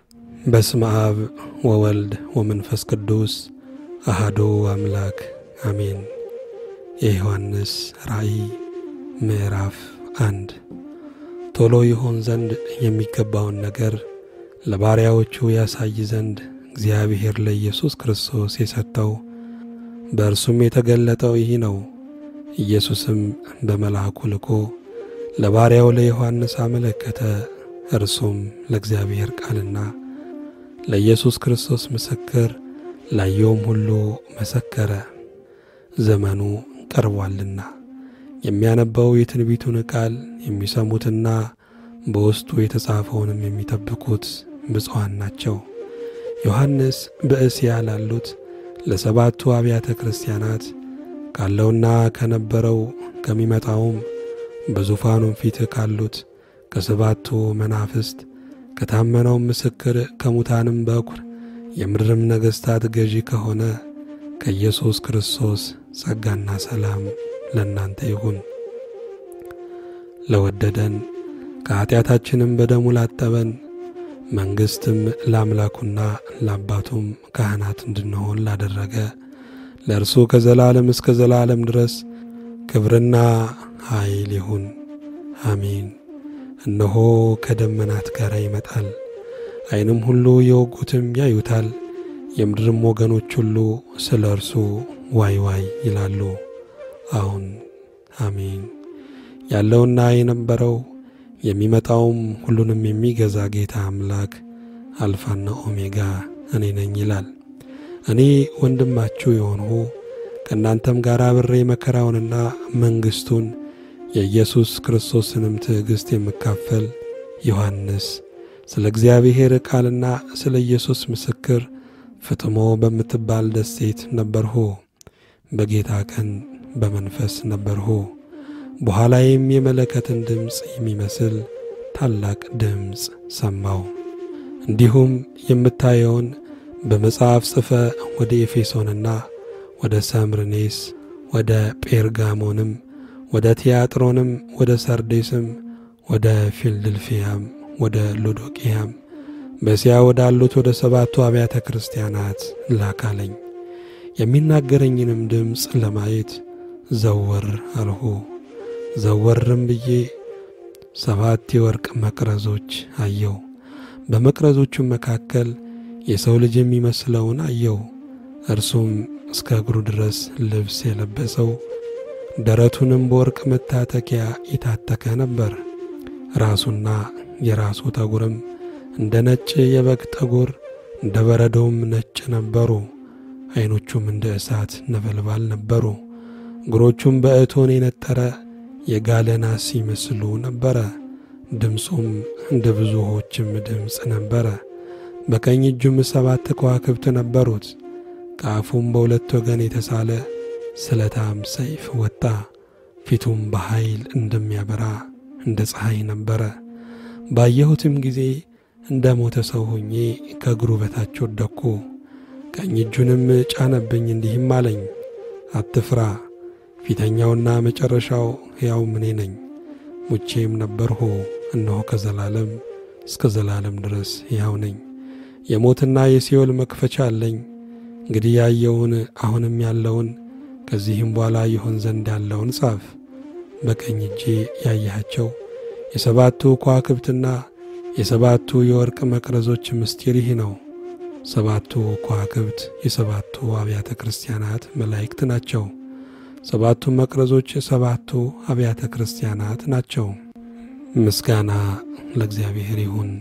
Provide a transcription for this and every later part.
በስመ አብ ወወልድ ወመንፈስ ቅዱስ አሐዱ አምላክ አሜን። የዮሐንስ ራእይ ምዕራፍ 1 ቶሎ ይሆን ዘንድ የሚገባውን ነገር ለባሪያዎቹ ያሳይ ዘንድ እግዚአብሔር ለኢየሱስ ክርስቶስ የሰጠው በእርሱም የተገለጠው ይህ ነው። ኢየሱስም በመልአኩ ልኮ ለባሪያው ለዮሐንስ አመለከተ። እርሱም ለእግዚአብሔር ቃልና ለኢየሱስ ክርስቶስ ምስክር ላየውም ሁሉ መሰከረ። ዘመኑ ቀርቧልና የሚያነበው የትንቢቱን ቃል የሚሰሙትና በውስጡ የተጻፈውንም የሚጠብቁት ብፁዓን ናቸው። ዮሐንስ በእስያ ላሉት ለሰባቱ አብያተ ክርስቲያናት ካለውና ከነበረው ከሚመጣውም በዙፋኑም ፊት ካሉት ከሰባቱ መናፍስት ከታመነው ምስክር ከሙታንም በኩር የምድርም ነገሥታት ገዢ ከሆነ ከኢየሱስ ክርስቶስ ጸጋና ሰላም ለእናንተ ይሁን። ለወደደን ከኃጢአታችንም በደሙ ላጠበን መንግሥትም ለአምላኩና ለአባቱም ካህናት እንድንሆን ላደረገ ለእርሱ ከዘላለም እስከ ዘላለም ድረስ ክብርና ኃይል ይሁን፣ አሜን። እነሆ ከደመናት ጋር ይመጣል፣ ዓይንም ሁሉ የወጉትም ያዩታል፣ የምድርም ወገኖች ሁሉ ስለ እርሱ ዋይ ዋይ ይላሉ። አሁን አሜን። ያለውና የነበረው የሚመጣውም ሁሉንም የሚገዛ ጌታ አምላክ አልፋና ኦሜጋ እኔ ነኝ ይላል። እኔ ወንድማችሁ የሆንሁ ከእናንተም ጋር አብሬ መከራውንና መንግሥቱን የኢየሱስ ክርስቶስንም ትዕግሥት የምካፈል ዮሐንስ ስለ እግዚአብሔር ቃልና ስለ ኢየሱስ ምስክር ፍጥሞ በምትባል ደሴት ነበርሁ። በጌታ ቀን በመንፈስ ነበርሁ። በኋላዬም የመለከትን ድምፅ የሚመስል ታላቅ ድምፅ ሰማሁ። እንዲሁም የምታየውን በመጽሐፍ ጽፈ ወደ ኤፌሶንና ወደ ሰምርኔስ ወደ ጴርጋሞንም ወደ ቲያጥሮንም ወደ ሰርዴስም ወደ ፊልድልፊያም ወደ ሎዶቅያም በእስያ ወዳሉት ወደ ሰባቱ አብያተ ክርስቲያናት ላካለኝ። የሚናገረኝንም ድምፅ ለማየት ዘወር አልሁ። ዘወርም ብዬ 7 የወርቅ መቅረዞች አየሁ። በመቅረዞቹም መካከል የሰው ልጅ የሚመስለውን አየሁ። እርሱም እስከ እግሩ ድረስ ልብስ የለበሰው ደረቱንም በወርቅ መታጠቂያ የታጠቀ ነበር። ራሱና የራሱ ጠጉርም እንደ ነጭ የበግ ጠጉር እንደ በረዶም ነጭ ነበሩ። ዓይኖቹም እንደ እሳት ነበልባል ነበሩ። እግሮቹም በእቶን የነጠረ የጋለ ናስ ይመስሉ ነበረ። ድምፁም እንደ ብዙ ውኆችም ድምፅ ነበረ። በቀኝ እጁም 7 ከዋክብት ነበሩት። ከአፉም በሁለት ወገን የተሳለ ስለታም ሰይፍ ወጣ። ፊቱም በኃይል እንደሚያበራ እንደ ፀሐይ ነበረ። ባየሁትም ጊዜ እንደ ሞተ ሰው ሆኜ ከእግሩ በታች ወደቅሁ። ቀኝ እጁንም ጫነብኝ፣ እንዲህም አለኝ፣ አትፍራ፣ ፊተኛውና መጨረሻው ሕያው እኔ ነኝ። ሙቼም ነበርሁ፣ እነሆ ከዘላለም እስከ ዘላለም ድረስ ሕያው ነኝ። የሞትና የሲኦል መክፈቻ አለኝ። እንግዲህ ያየውን አሁንም ያለውን ከዚህም በኋላ ይሆን ዘንድ ያለውን ጻፍ። በቀኝ እጄ ያያቸው የሰባቱ ከዋክብትና የሰባቱ የወርቅ መቅረዞች ምስጢር ይህ ነው። 7ቱ ከዋክብት የሰባቱ አብያተ ክርስቲያናት መላእክት ናቸው። 7ቱ መቅረዞች የሰባቱ አብያተ ክርስቲያናት ናቸው። ምስጋና ለእግዚአብሔር ይሁን።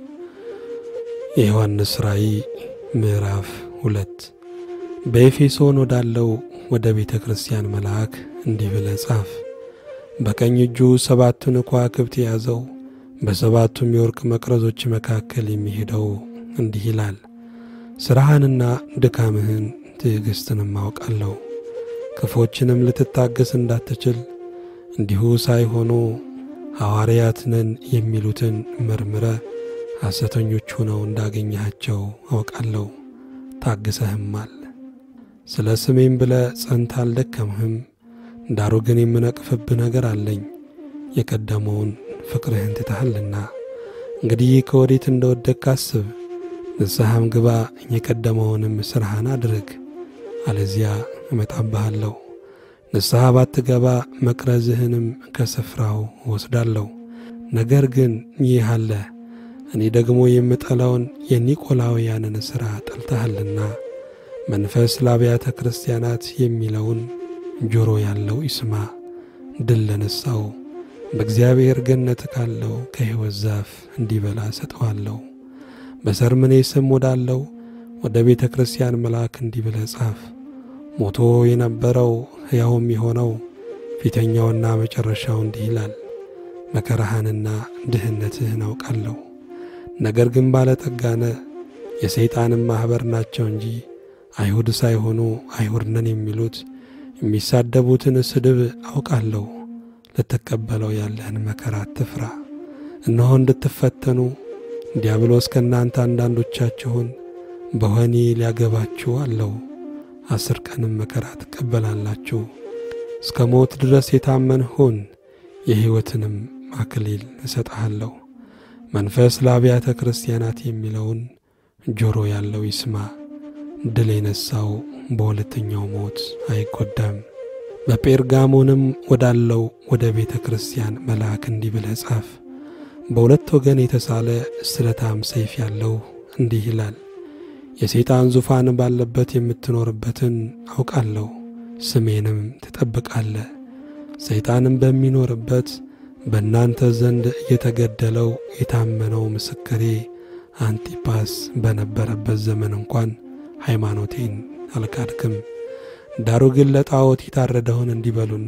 የዮሐንስ ራእይ ምዕራፍ 2 በኤፌሶን ወዳለው ወደ ቤተ ክርስቲያን መልአክ እንዲህ ብለህ ጻፍ። በቀኝ እጁ 7ቱን ከዋክብት የያዘው በ7ቱም የወርቅ መቅረዞች መካከል የሚሄደው እንዲህ ይላል፣ ሥራህንና ድካምህን ትዕግሥትንም አውቃለሁ። ክፎችንም ልትታገስ እንዳትችል እንዲሁ ሳይሆኑ ሐዋርያት ነን የሚሉትን መርምረ ሐሰተኞች ሆነው እንዳገኘሃቸው አውቃለሁ። ታግሰህማል። ስለ ስሜም ብለህ ጸንተህ አልደከምህም። ዳሩ ግን የምነቅፍብህ ነገር አለኝ፣ የቀደመውን ፍቅርህን ትተሃልና። እንግዲህ ከወዴት እንደወደቅህ አስብ፣ ንስሐም ግባ የቀደመውንም ስራህን አድርግ አለዚያ እመጣብሃለሁ ንስሐ ባትገባ መቅረዝህንም ከስፍራው ወስዳለሁ ነገር ግን ይህ አለ እኔ ደግሞ የምጠላውን የኒቆላውያንን ሥራ ጠልተሃልና መንፈስ ለአብያተ ክርስቲያናት የሚለውን ጆሮ ያለው ይስማ ድል ለነሳው በእግዚአብሔር ገነት ካለው ከሕይወት ዛፍ እንዲበላ ሰጠዋለሁ በሰርምኔስም ወዳለው ወደ ቤተ ክርስቲያን መልአክ እንዲህ ብለህ ጻፍ ሞቶ የነበረው ሕያውም የሆነው ፊተኛውና መጨረሻው እንዲህ ይላል መከራህንና ድህነትህን አውቃለሁ ነገር ግን ባለጠጋነ የሰይጣንም ማኅበር ናቸው እንጂ አይሁድ ሳይሆኑ አይሁድ ነን የሚሉት የሚሳደቡትን ስድብ አውቃለሁ ለተቀበለው ያለህን መከራ አትፍራ እነሆ እንድትፈተኑ ዲያብሎስ ከእናንተ አንዳንዶቻችሁን በወህኒ ሊያገባችሁ አለው 10 ቀንም መከራ ትቀበላላችሁ እስከ ሞት ድረስ የታመንህ ሁን የሕይወትንም አክሊል እሰጥሃለሁ መንፈስ ለአብያተ ክርስቲያናት የሚለውን ጆሮ ያለው ይስማ ድል የነሳው በሁለተኛው ሞት አይጎዳም በጴርጋሞንም ወዳለው ወደ ቤተ ክርስቲያን መልአክ እንዲህ ብለህ ጻፍ በሁለት ወገን የተሳለ ስለታም ሰይፍ ያለው እንዲህ ይላል የሰይጣን ዙፋን ባለበት የምትኖርበትን አውቃለሁ ስሜንም ትጠብቃለህ ሰይጣንም በሚኖርበት በእናንተ ዘንድ የተገደለው የታመነው ምስክሬ አንቲጳስ በነበረበት ዘመን እንኳን ሃይማኖቴን አልካድክም ዳሩ ግን ለጣዖት የታረደውን እንዲበሉና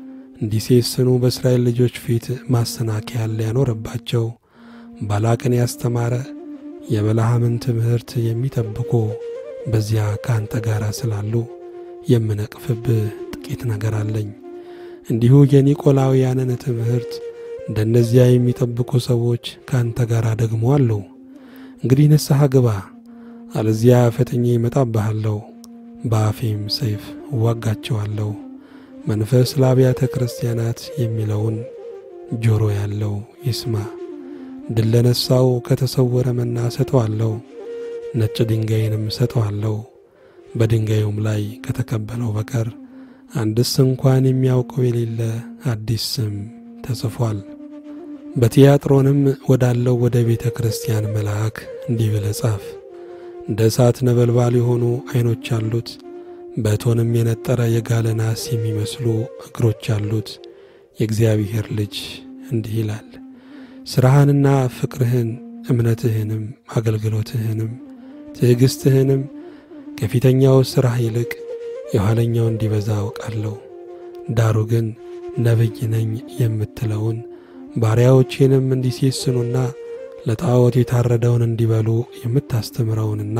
እንዲሴስኑ በእስራኤል ልጆች ፊት ማሰናከያ ሊያኖርባቸው ባላቅን ያስተማረ የበለዓምን ትምህርት የሚጠብቁ በዚያ ካንተ ጋር ስላሉ የምነቅፍብህ ጥቂት ነገር አለኝ እንዲሁ የኒቆላውያንን ትምህርት እንደነዚያ የሚጠብቁ ሰዎች ካንተ ጋር ደግሞ አሉ እንግዲህ ንስሐ ግባ አለዚያ ፈጥኜ እመጣብሃለሁ በአፌም ሰይፍ እዋጋቸዋለሁ መንፈስ ለአብያተ ክርስቲያናት የሚለውን ጆሮ ያለው ይስማ ድል ለነሳው ከተሰወረ መና ሰጠዋለሁ ነጭ ድንጋይንም ሰጠዋለሁ በድንጋዩም ላይ ከተቀበለው በቀር አንድስ እንኳን የሚያውቀው የሌለ አዲስ ስም ተጽፏል በቲያጥሮንም ወዳለው ወደ ቤተ ክርስቲያን መልአክ እንዲህ ብለህ ጻፍ እንደ እሳት ነበልባል የሆኑ ዓይኖች አሉት በእቶንም የነጠረ የጋለ ናስ የሚመስሉ እግሮች አሉት የእግዚአብሔር ልጅ እንዲህ ይላል ሥራህንና ፍቅርህን እምነትህንም አገልግሎትህንም ትዕግሥትህንም ከፊተኛው ሥራህ ይልቅ የኋለኛው እንዲበዛ አውቃለሁ ዳሩ ግን ነብይ ነኝ የምትለውን ባሪያዎቼንም እንዲሴስኑና ለጣዖት የታረደውን እንዲበሉ የምታስተምረውንና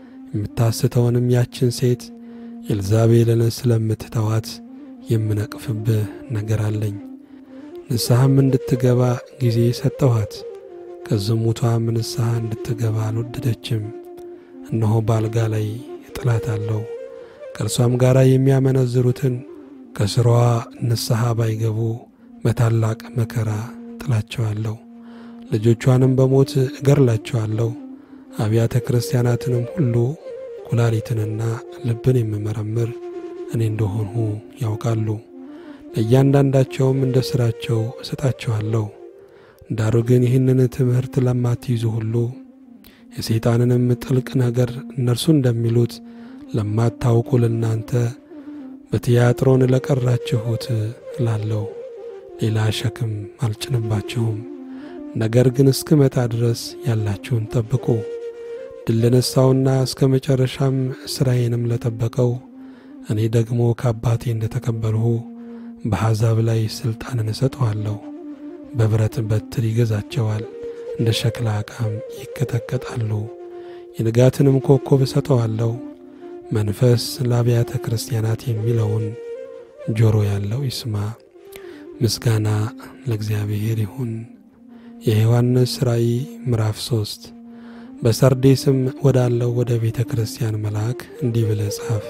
የምታስተውንም ያችን ሴት ኤልዛቤልን ስለምትተዋት የምነቅፍብህ ነገር አለኝ ንስሐም እንድትገባ ጊዜ ሰጠኋት ከዝሙቷም ንስሐ እንድትገባ አልወደደችም እነሆ ባልጋ ላይ እጥላታለሁ ከእርሷም ጋር የሚያመነዝሩትን ከስራዋ ንስሐ ባይገቡ በታላቅ መከራ ጥላቸዋለሁ ልጆቿንም በሞት እገርላቸዋለሁ አብያተ ክርስቲያናትንም ሁሉ ኩላሊትንና ልብን የምመረምር እኔ እንደሆንሁ ያውቃሉ ለእያንዳንዳቸውም እንደ ሥራቸው እሰጣቸዋለሁ ዳሩ ግን ይህንን ትምህርት ለማትይዙ ሁሉ የሰይጣንንም ጥልቅ ነገር እነርሱ እንደሚሉት ለማታውቁ ለእናንተ በቲያጥሮን ለቀራችሁት እላለሁ ሌላ ሸክም አልጭንባችሁም ነገር ግን እስክመጣ ድረስ ያላችሁን ጠብቁ ድል ለነሳውና እስከ መጨረሻም ሥራዬንም ለጠበቀው እኔ ደግሞ ከአባቴ እንደተቀበልሁ በአሕዛብ ላይ ሥልጣንን እሰጠዋለሁ በብረት በትር ይገዛቸዋል እንደ ሸክላ ዕቃም ይቀጠቀጣሉ የንጋትንም ኮከብ እሰጠዋለሁ መንፈስ ለአብያተ ክርስቲያናት የሚለውን ጆሮ ያለው ይስማ ምስጋና ለእግዚአብሔር ይሁን የዮሐንስ ራእይ ምዕራፍ 3 በሰርዴስም ወዳለው ወደ ቤተ ክርስቲያን መልአክ እንዲህ ብለህ ጻፍ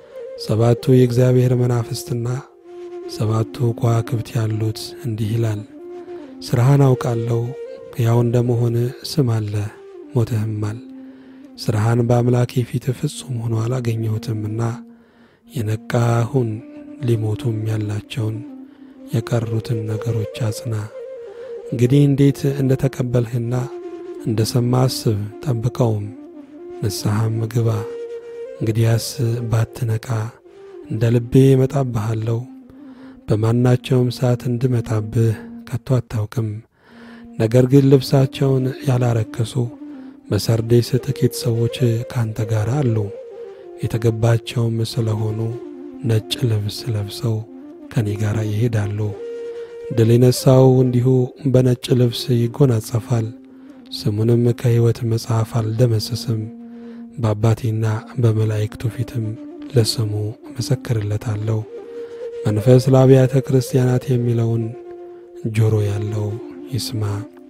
ሰባቱ የእግዚአብሔር መናፍስትና ሰባቱ ከዋክብት ያሉት እንዲህ ይላል ሥራህን አውቃለሁ ሕያው እንደመሆንህ ስም አለ ሞተህማል ስራህን በአምላኬ ፊት ፍጹም ሆኖ አላገኘሁትምና የነቃሁን ሊሞቱም ያላቸውን የቀሩትን ነገሮች አጽና። እንግዲህ እንዴት እንደተቀበልህና እንደሰማህ አስብ፣ ጠብቀውም፣ ንስሐም ግባ። እንግዲያስ ባትነቃ እንደ ልቤ እመጣብሃለሁ፣ በማናቸውም ሰዓት እንድመጣብህ ከቶ አታውቅም። ነገር ግን ልብሳቸውን ያላረከሱ በሰርዴስ ጥቂት ሰዎች ካንተ ጋር አሉ። የተገባቸውም ስለሆኑ ነጭ ልብስ ለብሰው ከኔ ጋር ይሄዳሉ። ድል የነሳው እንዲሁ በነጭ ልብስ ይጎናጸፋል፣ ስሙንም ከሕይወት መጽሐፍ አልደመሰስም። በአባቴና በመላእክቱ ፊትም ለስሙ መሰክርለታለሁ። መንፈስ ለአብያተ ክርስቲያናት የሚለውን ጆሮ ያለው ይስማ።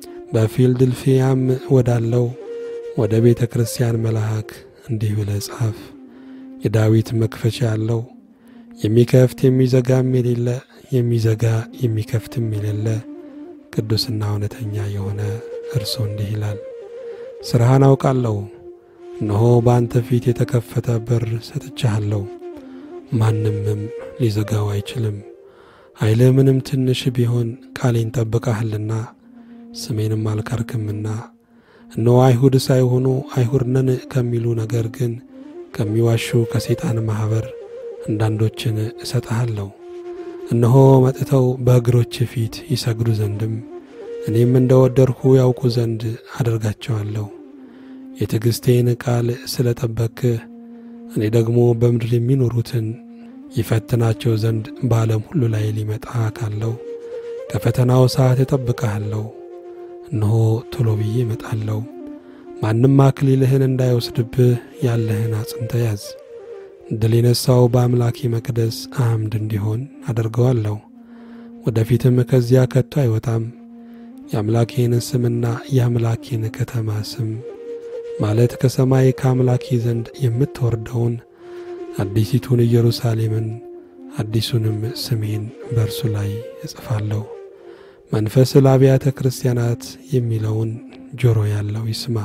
በፊልድልፊያም ወዳለው ወደ ቤተ ክርስቲያን መልአክ እንዲህ ብለህ ጻፍ። የዳዊት መክፈቻ ያለው የሚከፍት የሚዘጋም የሌለ የሚዘጋ የሚከፍትም የሌለ ቅዱስና እውነተኛ የሆነ እርሱ እንዲህ ይላል። ስራህን አውቃለሁ። እነሆ በአንተ ፊት የተከፈተ በር ሰጥቻለሁ፣ ማንምም ሊዘጋው አይችልም። ኃይልህ ምንም ትንሽ ቢሆን ቃሌን ጠብቀሃልና ስሜንም አልካርክምና። እነሆ አይሁድ ሳይሆኑ አይሁድ ነን ከሚሉ ነገር ግን ከሚዋሹ ከሰይጣን ማኅበር አንዳንዶችን እሰጥሃለሁ። እነሆ መጥተው በእግሮች ፊት ይሰግዱ ዘንድም እኔም እንደወደድሁ ያውቁ ዘንድ አደርጋቸዋለሁ። የትዕግሥቴን ቃል ስለ ጠበቅህ እኔ ደግሞ በምድር የሚኖሩትን ይፈትናቸው ዘንድ በዓለም ሁሉ ላይ ሊመጣ ካለው ከፈተናው ሰዓት እጠብቅሃለሁ። እነሆ ቶሎ ብዬ እመጣለሁ። ማንም አክሊልህን እንዳይወስድብህ ያለህን አጽንተህ ያዝ። ድል የነሳው በአምላኬ መቅደስ አምድ እንዲሆን አደርገዋለሁ። ወደፊትም ከዚያ ከቶ አይወጣም። የአምላኬን ስምና የአምላኬን ከተማ ስም ማለት ከሰማይ ከአምላኬ ዘንድ የምትወርደውን አዲሲቱን ኢየሩሳሌምን አዲሱንም ስሜን በእርሱ ላይ እጽፋለሁ። መንፈስ ለአብያተ ክርስቲያናት የሚለውን ጆሮ ያለው ይስማ።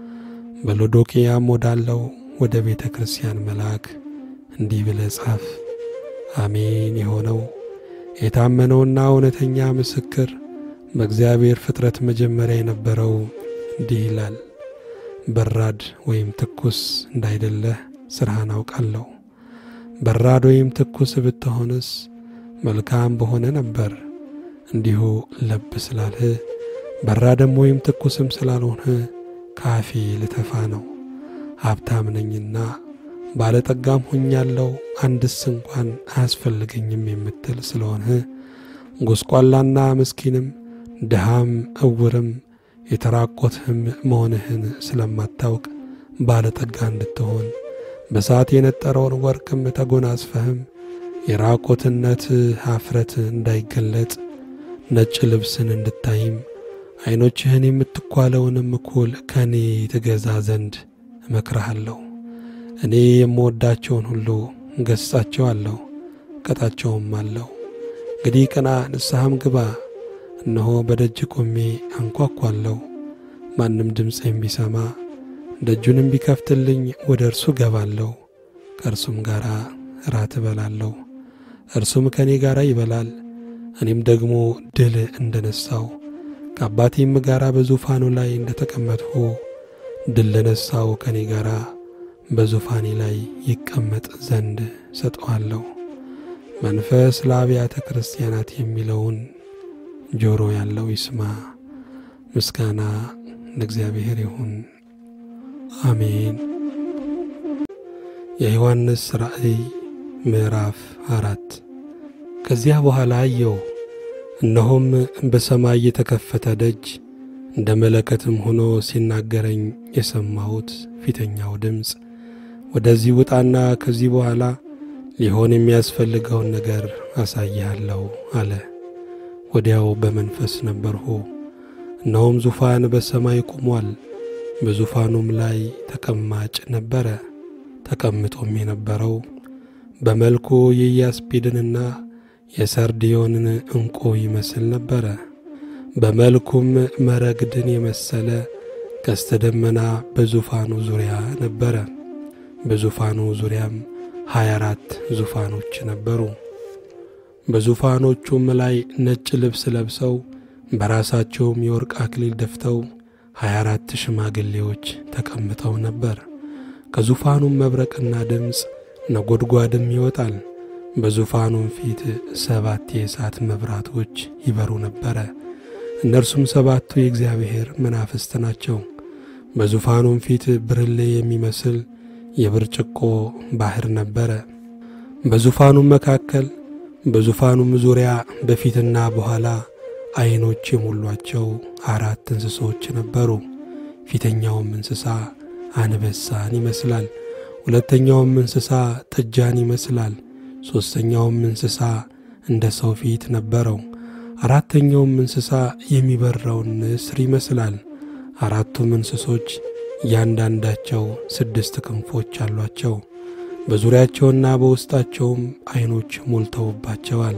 በሎዶቅያም ወዳለው ወደ ቤተ ክርስቲያን መልአክ እንዲህ ብለህ ጻፍ። አሜን የሆነው የታመነውና እውነተኛ ምስክር በእግዚአብሔር ፍጥረት መጀመሪያ የነበረው እንዲህ ይላል። በራድ ወይም ትኩስ እንዳይደለህ ስራህን አውቃለሁ። በራድ ወይም ትኩስ ብትሆንስ መልካም በሆነ ነበር። እንዲሁ ለብ ስላልህ በራድም ወይም ትኩስም ስላልሆንህ ካፌ ልተፋ ነው። ሀብታም ነኝና ባለጠጋም ሆኛለሁ፣ አንድስ እንኳን አያስፈልገኝም የምትል ስለሆንህ ጎስቋላና ምስኪንም ድሃም እውርም የተራቆትህም መሆንህን ስለማታውቅ ባለጠጋ እንድትሆን በሳት የነጠረውን ወርቅም ተጎናጽፈህም የራቆትነት ኀፍረት እንዳይገለጥ ነጭ ልብስን እንድታይም ዓይኖችህን የምትኳለውንም ኩል ከኔ ትገዛ ዘንድ እመክርሃለሁ። እኔ የምወዳቸውን ሁሉ ገሥጻቸዋለሁ፣ ቀጣቸውም አለሁ። እንግዲህ ቅና፣ ንስሐም ግባ። እነሆ በደጅ ቆሜ አንኳኳለሁ። ማንም ድምፄን ቢሰማ ደጁንም ቢከፍትልኝ ወደ እርሱ ገባለሁ፣ ከእርሱም ጋር እራት እበላለሁ፣ እርሱም ከኔ ጋር ይበላል። እኔም ደግሞ ድል እንደነሳው ከአባቴም ጋር በዙፋኑ ላይ እንደተቀመጥሁ ድል ለነሳው ከኔ ጋር በዙፋኔ ላይ ይቀመጥ ዘንድ ሰጠዋለሁ። መንፈስ ለአብያተ ክርስቲያናት የሚለውን ጆሮ ያለው ይስማ። ምስጋና ለእግዚአብሔር ይሁን፣ አሜን። የዮሐንስ ራእይ ምዕራፍ 4። ከዚያ በኋላ አየሁ፣ እነሆም በሰማይ የተከፈተ ደጅ እንደ መለከትም ሆኖ ሲናገረኝ የሰማሁት ፊተኛው ድምፅ ወደዚህ ውጣና ከዚህ በኋላ ሊሆን የሚያስፈልገውን ነገር አሳይሃለሁ አለ። ወዲያው በመንፈስ ነበርሁ። እነሆም ዙፋን በሰማይ ቆሟል፣ በዙፋኑም ላይ ተቀማጭ ነበረ። ተቀምጦም የነበረው በመልኩ የኢያስጲድንና የሰርድዮንን ዕንቁ ይመስል ነበረ። በመልኩም መረግድን የመሰለ ቀስተ ደመና በዙፋኑ ዙሪያ ነበረ። በዙፋኑ ዙሪያም 24 ዙፋኖች ነበሩ። በዙፋኖቹም ላይ ነጭ ልብስ ለብሰው በራሳቸውም የወርቅ አክሊል ደፍተው 24 ሽማግሌዎች ተቀምጠው ነበር። ከዙፋኑም መብረቅና ድምጽ ነጎድጓድም ይወጣል። በዙፋኑም ፊት 7 የእሳት መብራቶች ይበሩ ነበር። እነርሱም 7ቱ የእግዚአብሔር መናፍስት ናቸው። በዙፋኑም ፊት ብርሌ የሚመስል የብርጭቆ ባህር ነበር። በዙፋኑም መካከል በዙፋኑም ዙሪያ በፊትና በኋላ አይኖች የሞሏቸው 4 እንስሶች ነበሩ። ፊተኛውም እንስሳ አንበሳን ይመስላል፣ ሁለተኛውም እንስሳ ጥጃን ይመስላል፣ ሶስተኛውም እንስሳ እንደ ሰው ፊት ነበረው፣ አራተኛውም እንስሳ የሚበረውን ንስር ይመስላል። 4ቱም እንስሶች እያንዳንዳቸው 6 ክንፎች አሏቸው። በዙሪያቸውና በውስጣቸውም አይኖች ሞልተውባቸዋል።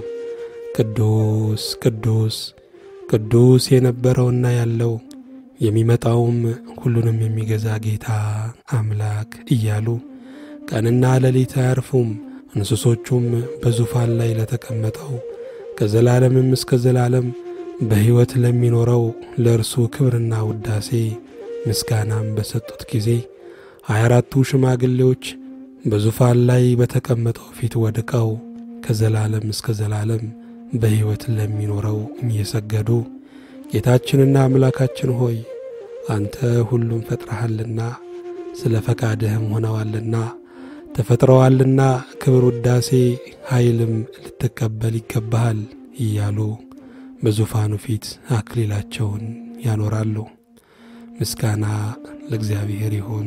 ቅዱስ ቅዱስ ቅዱስ የነበረውና ያለው የሚመጣውም ሁሉንም የሚገዛ ጌታ አምላክ እያሉ ቀንና ሌሊት አያርፉም። እንስሶቹም በዙፋን ላይ ለተቀመጠው ከዘላለምም እስከ ዘላለም በሕይወት ለሚኖረው ለእርሱ ክብርና ውዳሴ ምስጋናም በሰጡት ጊዜ 24ቱ ሽማግሌዎች በዙፋን ላይ በተቀመጠው ፊት ወድቀው ከዘላለም እስከ ዘላለም በሕይወት ለሚኖረው እየሰገዱ ጌታችንና አምላካችን ሆይ አንተ ሁሉም ፈጥረሃልና ስለ ፈቃድህም ሆነዋልና ተፈጥረዋልና ክብር ውዳሴ ኃይልም ልትቀበል ይገባሃል እያሉ በዙፋኑ ፊት አክሊላቸውን ያኖራሉ። ምስጋና ለእግዚአብሔር ይሁን።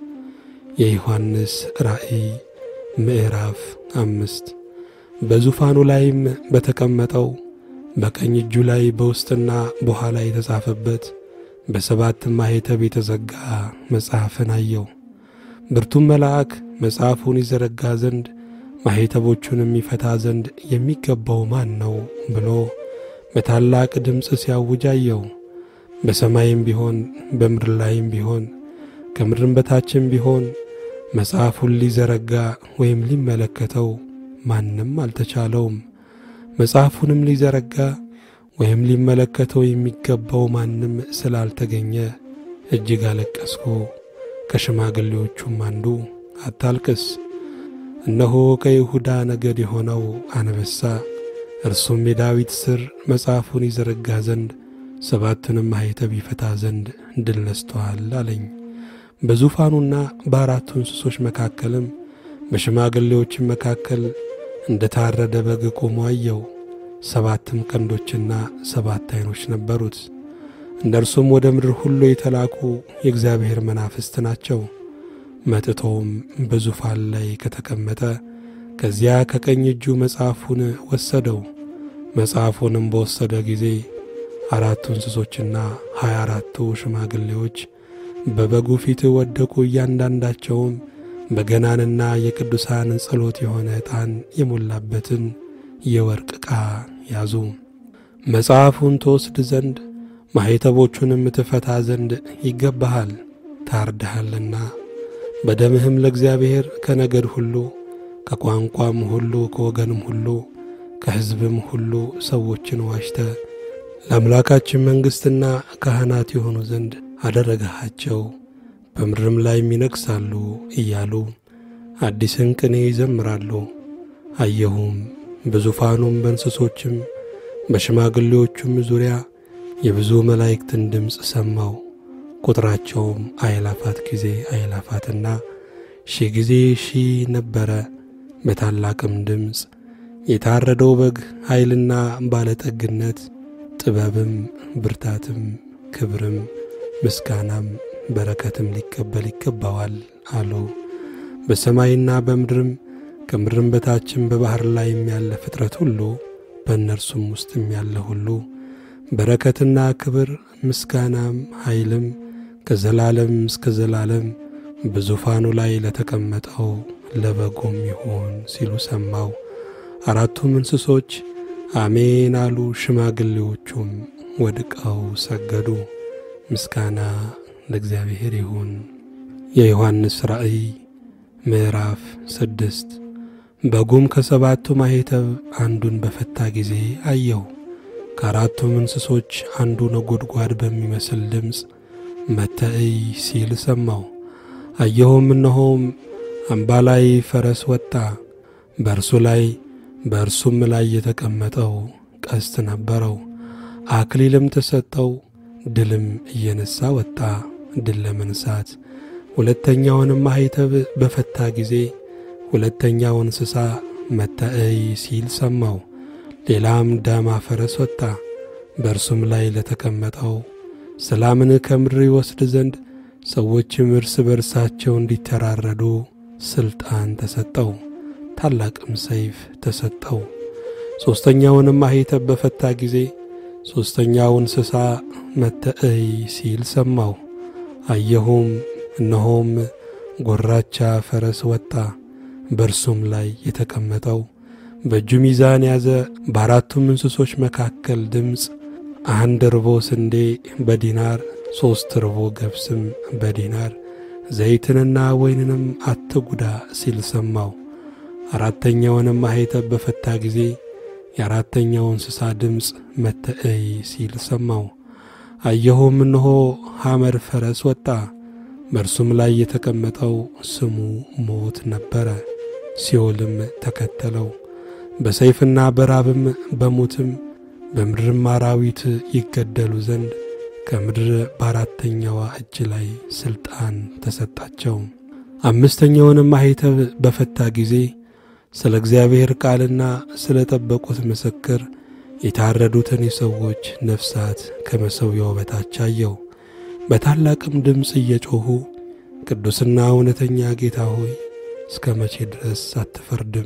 የዮሐንስ ራእይ ምዕራፍ 5 በዙፋኑ ላይም በተቀመጠው በቀኝ እጁ ላይ በውስጥና በኋላ የተጻፈበት በ7 ማኅተም የተዘጋ መጽሐፍን አየው። ብርቱም መልአክ መጽሐፉን ይዘረጋ ዘንድ ማኅተሞቹንም ይፈታ ዘንድ የሚገባው ማን ነው ብሎ በታላቅ ድምፅ ሲያውጅ አየው። በሰማይም ቢሆን በምድር ላይም ቢሆን ከምድርም በታችም ቢሆን መጽሐፉን ሊዘረጋ ወይም ሊመለከተው ማንም አልተቻለውም። መጽሐፉንም ሊዘረጋ ወይም ሊመለከተው የሚገባው ማንም ስላልተገኘ እጅግ አለቀስኩ። ከሽማግሌዎቹም አንዱ አታልቅስ፣ እነሆ ከይሁዳ ነገድ የሆነው አንበሳ እርሱም የዳዊት ሥር መጽሐፉን ይዘረጋ ዘንድ 7ቱንም ማኅተም ይፈታ ዘንድ ድል ነስቶአል አለኝ። በዙፋኑና በ4ቱ እንስሶች መካከልም በሽማግሌዎችም መካከል እንደ ታረደ በግ ቆሞ አየው። 7 ቀንዶችና 7 ዓይኖች ነበሩት። እነርሱም ወደ ምድር ሁሉ የተላኩ የእግዚአብሔር መናፍስት ናቸው። መጥቶም በዙፋን ላይ ከተቀመጠ ከዚያ ከቀኝ እጁ መጽሐፉን ወሰደው። መጽሐፉንም በወሰደ ጊዜ 4ቱ እንስሶችና 24ቱ ሽማግሌዎች በበጉ ፊት ወደቁ። እያንዳንዳቸውም በገናንና የቅዱሳን ጸሎት የሆነ ዕጣን የሞላበትን የወርቅ ዕቃ ያዙ። መጽሐፉን ትወስድ ዘንድ ማኅተሞቹንም ትፈታ ዘንድ ይገባሃል፣ ታርደሃልና በደምህም ለእግዚአብሔር ከነገድ ሁሉ ከቋንቋም ሁሉ ከወገንም ሁሉ ከሕዝብም ሁሉ ሰዎችን ዋሽተ ለአምላካችን መንግሥትና ካህናት የሆኑ ዘንድ አደረግሃቸው፣ በምድርም ላይ ይነግሣሉ እያሉ አዲስን ቅኔ ይዘምራሉ። አየሁም፣ በዙፋኑም በእንስሶችም በሽማግሌዎቹም ዙሪያ የብዙ መላእክትን ድምፅ ሰማው። ቁጥራቸውም አእላፋት ጊዜ አእላፋትና ሺህ ጊዜ ሺህ ነበረ። በታላቅም ድምፅ የታረደው በግ ኃይልና ባለጠግነት፣ ጥበብም፣ ብርታትም፣ ክብርም፣ ምስጋናም በረከትም ሊቀበል ይገባዋል አሉ። በሰማይና በምድርም ከምድርም በታችም በባህር ላይም ያለ ፍጥረት ሁሉ በእነርሱም ውስጥም ያለ ሁሉ በረከትና ክብር ምስጋናም ኃይልም ከዘላለም እስከ ዘላለም በዙፋኑ ላይ ለተቀመጠው ለበጉም ይሁን ሲሉ ሰማው። 4ቱም እንስሶች አሜን አሉ። ሽማግሌዎቹም ወድቀው ሰገዱ። ምስጋና ለእግዚአብሔር ይሁን። የዮሐንስ ራእይ ምዕራፍ 6 በጉም ከሰባቱ ማኅተም አንዱን በፈታ ጊዜ አየሁ። ከአራቱም እንስሶች አንዱ ነጎድጓድ በሚመስል ድምፅ መጥተህ እይ ሲል ሰማሁ። አየሁም፣ እነሆም አምባላይ ፈረስ ወጣ። በእርሱም ላይ የተቀመጠው ቀስት ነበረው። አክሊልም ተሰጠው። ድልም እየነሣ ወጣ፣ ድል ለመንሣት። ሁለተኛውንም ማኅተም በፈታ ጊዜ ሁለተኛው እንስሳ መጥተህ እይ ሲል ሰማሁ። ሌላም ዳማ ፈረስ ወጣ። በእርሱም ላይ ለተቀመጠው ሰላምን ከምድር ይወስድ ዘንድ ሰዎችም እርስ በርሳቸው እንዲተራረዱ ሥልጣን ተሰጠው። ታላቅም ሰይፍ ተሰጠው። ሦስተኛውንም ማኅተም በፈታ ጊዜ ሦስተኛው እንስሳ መጥተህ እይ ሲል ሰማሁ። አየሁም፣ እነሆም ጐራቻ ፈረስ ወጣ። በእርሱም ላይ የተቀመጠው በእጁ ሚዛን ያዘ። በአራቱም እንስሶች መካከል ድምፅ 1 ርቦ ስንዴ በዲናር 3 ርቦ ገብስም በዲናር ዘይትንና ወይንንም አትጉዳ ሲል ሰማሁ። አራተኛውንም ማኅተም በፈታ ጊዜ የአራተኛው እንስሳ ድምፅ መጥተህ እይ ሲል ሰማሁ። አየሁም፣ እነሆ ሐመር ፈረስ ወጣ። በእርሱም ላይ የተቀመጠው ስሙ ሞት ነበረ። ሲኦልም ተከተለው። በሰይፍና በራብም በሞትም በምድርም አራዊት ይገደሉ ዘንድ ከምድር በአራተኛዋ እጅ ላይ ሥልጣን ተሰጣቸው። አምስተኛውንም ማኅተም በፈታ ጊዜ ስለ እግዚአብሔር ቃልና ስለ ጠበቁት ምስክር የታረዱትን የሰዎች ነፍሳት ከመሠዊያው በታች አየሁ። በታላቅም ድምፅ እየጮኹ ቅዱስና እውነተኛ ጌታ ሆይ እስከ መቼ ድረስ አትፈርድም?